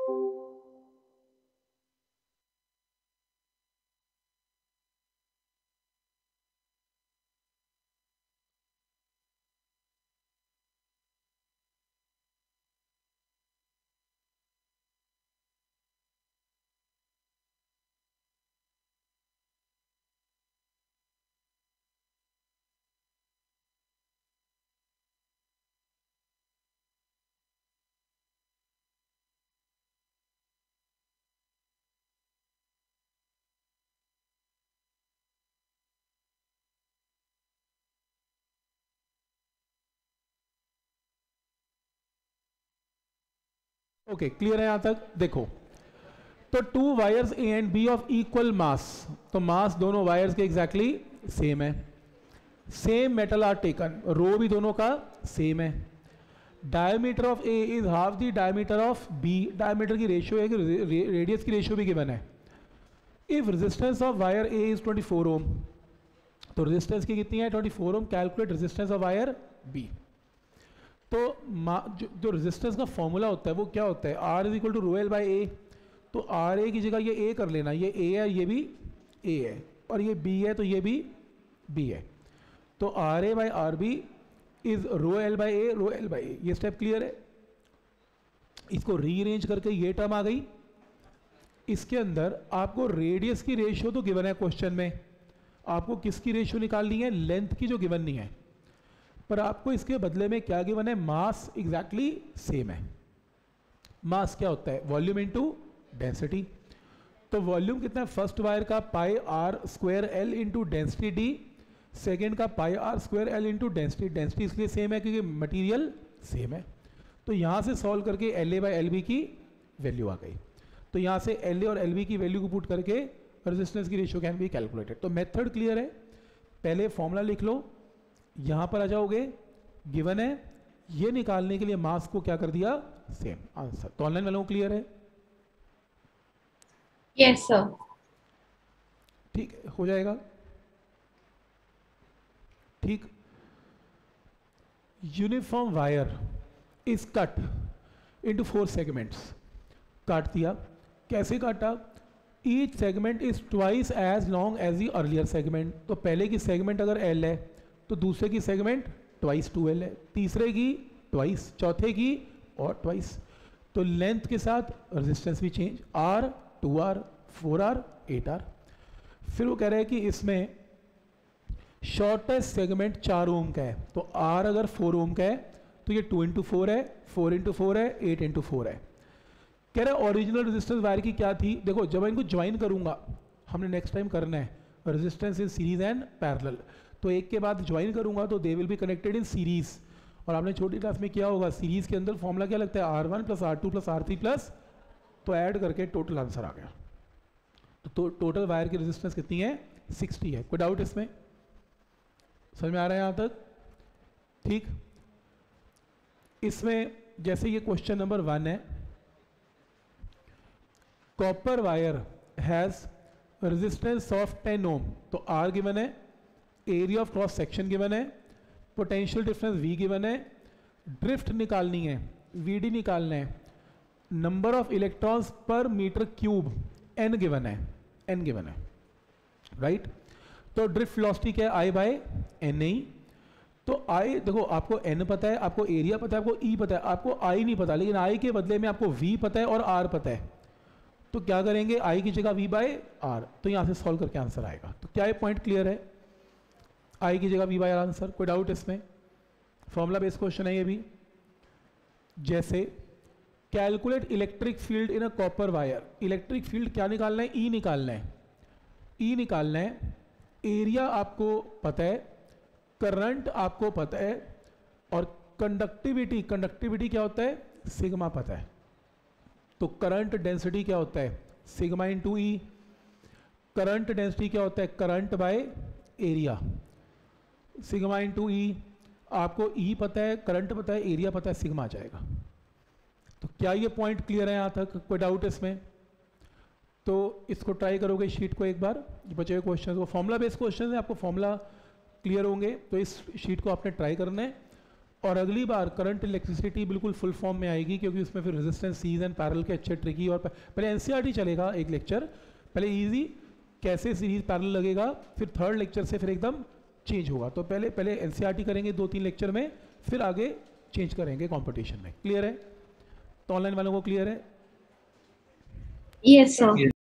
ओके okay, क्लियर है यहां तक? देखो, तो two wires A and B of equal mass, तो मास दोनों वायर्स के एग्जैक्टली सेम है, same metal are taken, rho भी दोनों का सेम है, diameter of A is half the diameter of B, diameter की रेशियो है कि रेडियस की रेशियो भी गिवन है। If resistance of wire A is twenty four ohm, तो रेजिस्टेंस की कितनी है? Twenty four ohm, calculate resistance of wire B. तो जो, जो रेजिस्टेंस का फॉर्मूला होता है वो क्या होता है? R is equal to rho L by A, तो आर ए की जगह ये ए कर लेना, ये ए है, ये भी ए है, और ये बी है तो ये भी बी है, तो R A by R B is rho L by A, rho L by A. ये स्टेप क्लियर है? इसको रीअरेंज करके ये टर्म आ गई, इसके अंदर आपको रेडियस की रेशियो तो गिवन है क्वेश्चन में, आपको किसकी रेशियो निकालनी है? लेंथ की, जो गिवन नहीं है, पर आपको इसके बदले में क्या गिवन है? मास एग्जैक्टली सेम है। मास क्या होता है? Volume into density. तो वॉल्यूम कितना है? फर्स्ट वायर का pi R square L into density D, second का pi R square L into density, density इसलिए सेम है क्योंकि मटीरियल सेम है। तो यहाँ से सॉल्व करके L A by L B की वैल्यू आ गई, तो यहाँ से एल ए और एल बी की वैल्यू को पुट करके रेजिस्टेंस की रेशियो कैन बी कैलकुलेटेड। तो मेथड क्लियर है, पहले फॉर्मूला लिख लो, यहाँ पर आ जाओगे, गिवन है, ये निकालने के लिए मास को क्या कर दिया? Same answer. तो ऑनलाइन वालों को क्लियर है? Yes sir. ठीक है, हो जाएगा। ठीक, uniform wire is cut into four segments, काट दिया। कैसे काटा? Each segment is twice as long as the earlier segment, तो पहले की सेगमेंट अगर एल है तो दूसरे की सेगमेंट ट्वाइस टू एल है, तीसरे की ट्वाइस, चौथे की और ट्वाइस। तो लेंथ के साथ रेजिस्टेंस भी change, R, two R, four R, eight R. फिर वो कह रहे हैं कि इसमें शॉर्टेस्ट सेगमेंट चार ओम का है, तो आर अगर फोर ओम का है तो ये टू इंटू फोर है, फोर इंटू फोर है, एट इंटू फोर है। कह रहा है ओरिजिनल रेजिस्टेंस वायर की क्या थी? देखो, जब इनको ज्वाइन करूंगा, हमने नेक्स्ट टाइम करना है resistance in series and parallel, तो एक के बाद ज्वाइन करूंगा तो they will be connected in series. और आपने छोटी क्लास में किया होगा, सीरीज के अंदर फॉर्मूला क्या लगता है? R one plus R two plus R three plus, तो ऐड करके टोटल आंसर आ गया। तो, तो टोटल वायर की रेजिस्टेंस कितनी है? सिक्सटी है। कोई डाउट इसमें? समझ में आ रहा है यहाँ तक? ठीक, इसमें जैसे ये क्वेश्चन नंबर वन है, copper wire has resistance of ten ohm, तो आर गिवन है, area of cross section given है, पोटेंशियल डिफरेंस V गिवन है, ड्रिफ्ट निकालनी है, V D निकालना है, number of electrons per metre cube N given है, N गिवन है, राइट। तो ड्रिफ्ट वेलोसिटी क्या है? I by N A. तो I, देखो आपको N पता है, आपको एरिया पता है, आपको E पता है, आपको I नहीं पता, लेकिन I के बदले में आपको V पता है और R पता है, तो क्या करेंगे? I की जगह V बाय आर, तो यहाँ से सॉल्व करके आंसर आएगा। तो क्या ये पॉइंट क्लियर है? आई की जगह वी बाय आर आंसर। कोई डाउट इसमें? फॉर्मूला बेस्ड क्वेश्चन है ये भी। जैसे calculate electric field in a copper wire, electric field क्या निकालना है? ई निकालना है, ई निकालना है, एरिया आपको पता है, करंट आपको पता है, और कंडक्टिविटी, कंडक्टिविटी क्या होता है? सिग्मा पता है। तो करंट डेंसिटी क्या होता है? Sigma into E. Current density क्या होता है? Current by area, sigma into E. आपको ई पता है, करंट पता है, एरिया पता है, सिग्मा आ जाएगा। तो क्या ये पॉइंट क्लियर है यहाँ तक? कोई डाउट इसमें? तो इसको ट्राई करोगे शीट को एक बार, बचे हुए क्वेश्चन को, फॉर्मूला बेस्ड क्वेश्चन है, आपको फॉर्मूला क्लियर होंगे, तो इस शीट को आपने ट्राई करना है और अगली बार करंट इलेक्ट्रिसिटी बिल्कुल फुल फॉर्म में आएगी, क्योंकि उसमें फिर रेजिस्टेंस सीरीज एंड पैरेलल के अच्छे ट्रिकी, और पहले एनसीईआरटी चलेगा एक लेक्चर, पहले इजी कैसे सीरीज पैरेलल लगेगा, फिर थर्ड लेक्चर से फिर एकदम चेंज होगा। तो पहले पहले एनसीईआरटी करेंगे दो तीन लेक्चर में, फिर आगे चेंज करेंगे कंपटीशन में। क्लियर है? तो ऑनलाइन वालों को क्लियर है? Yes, sir.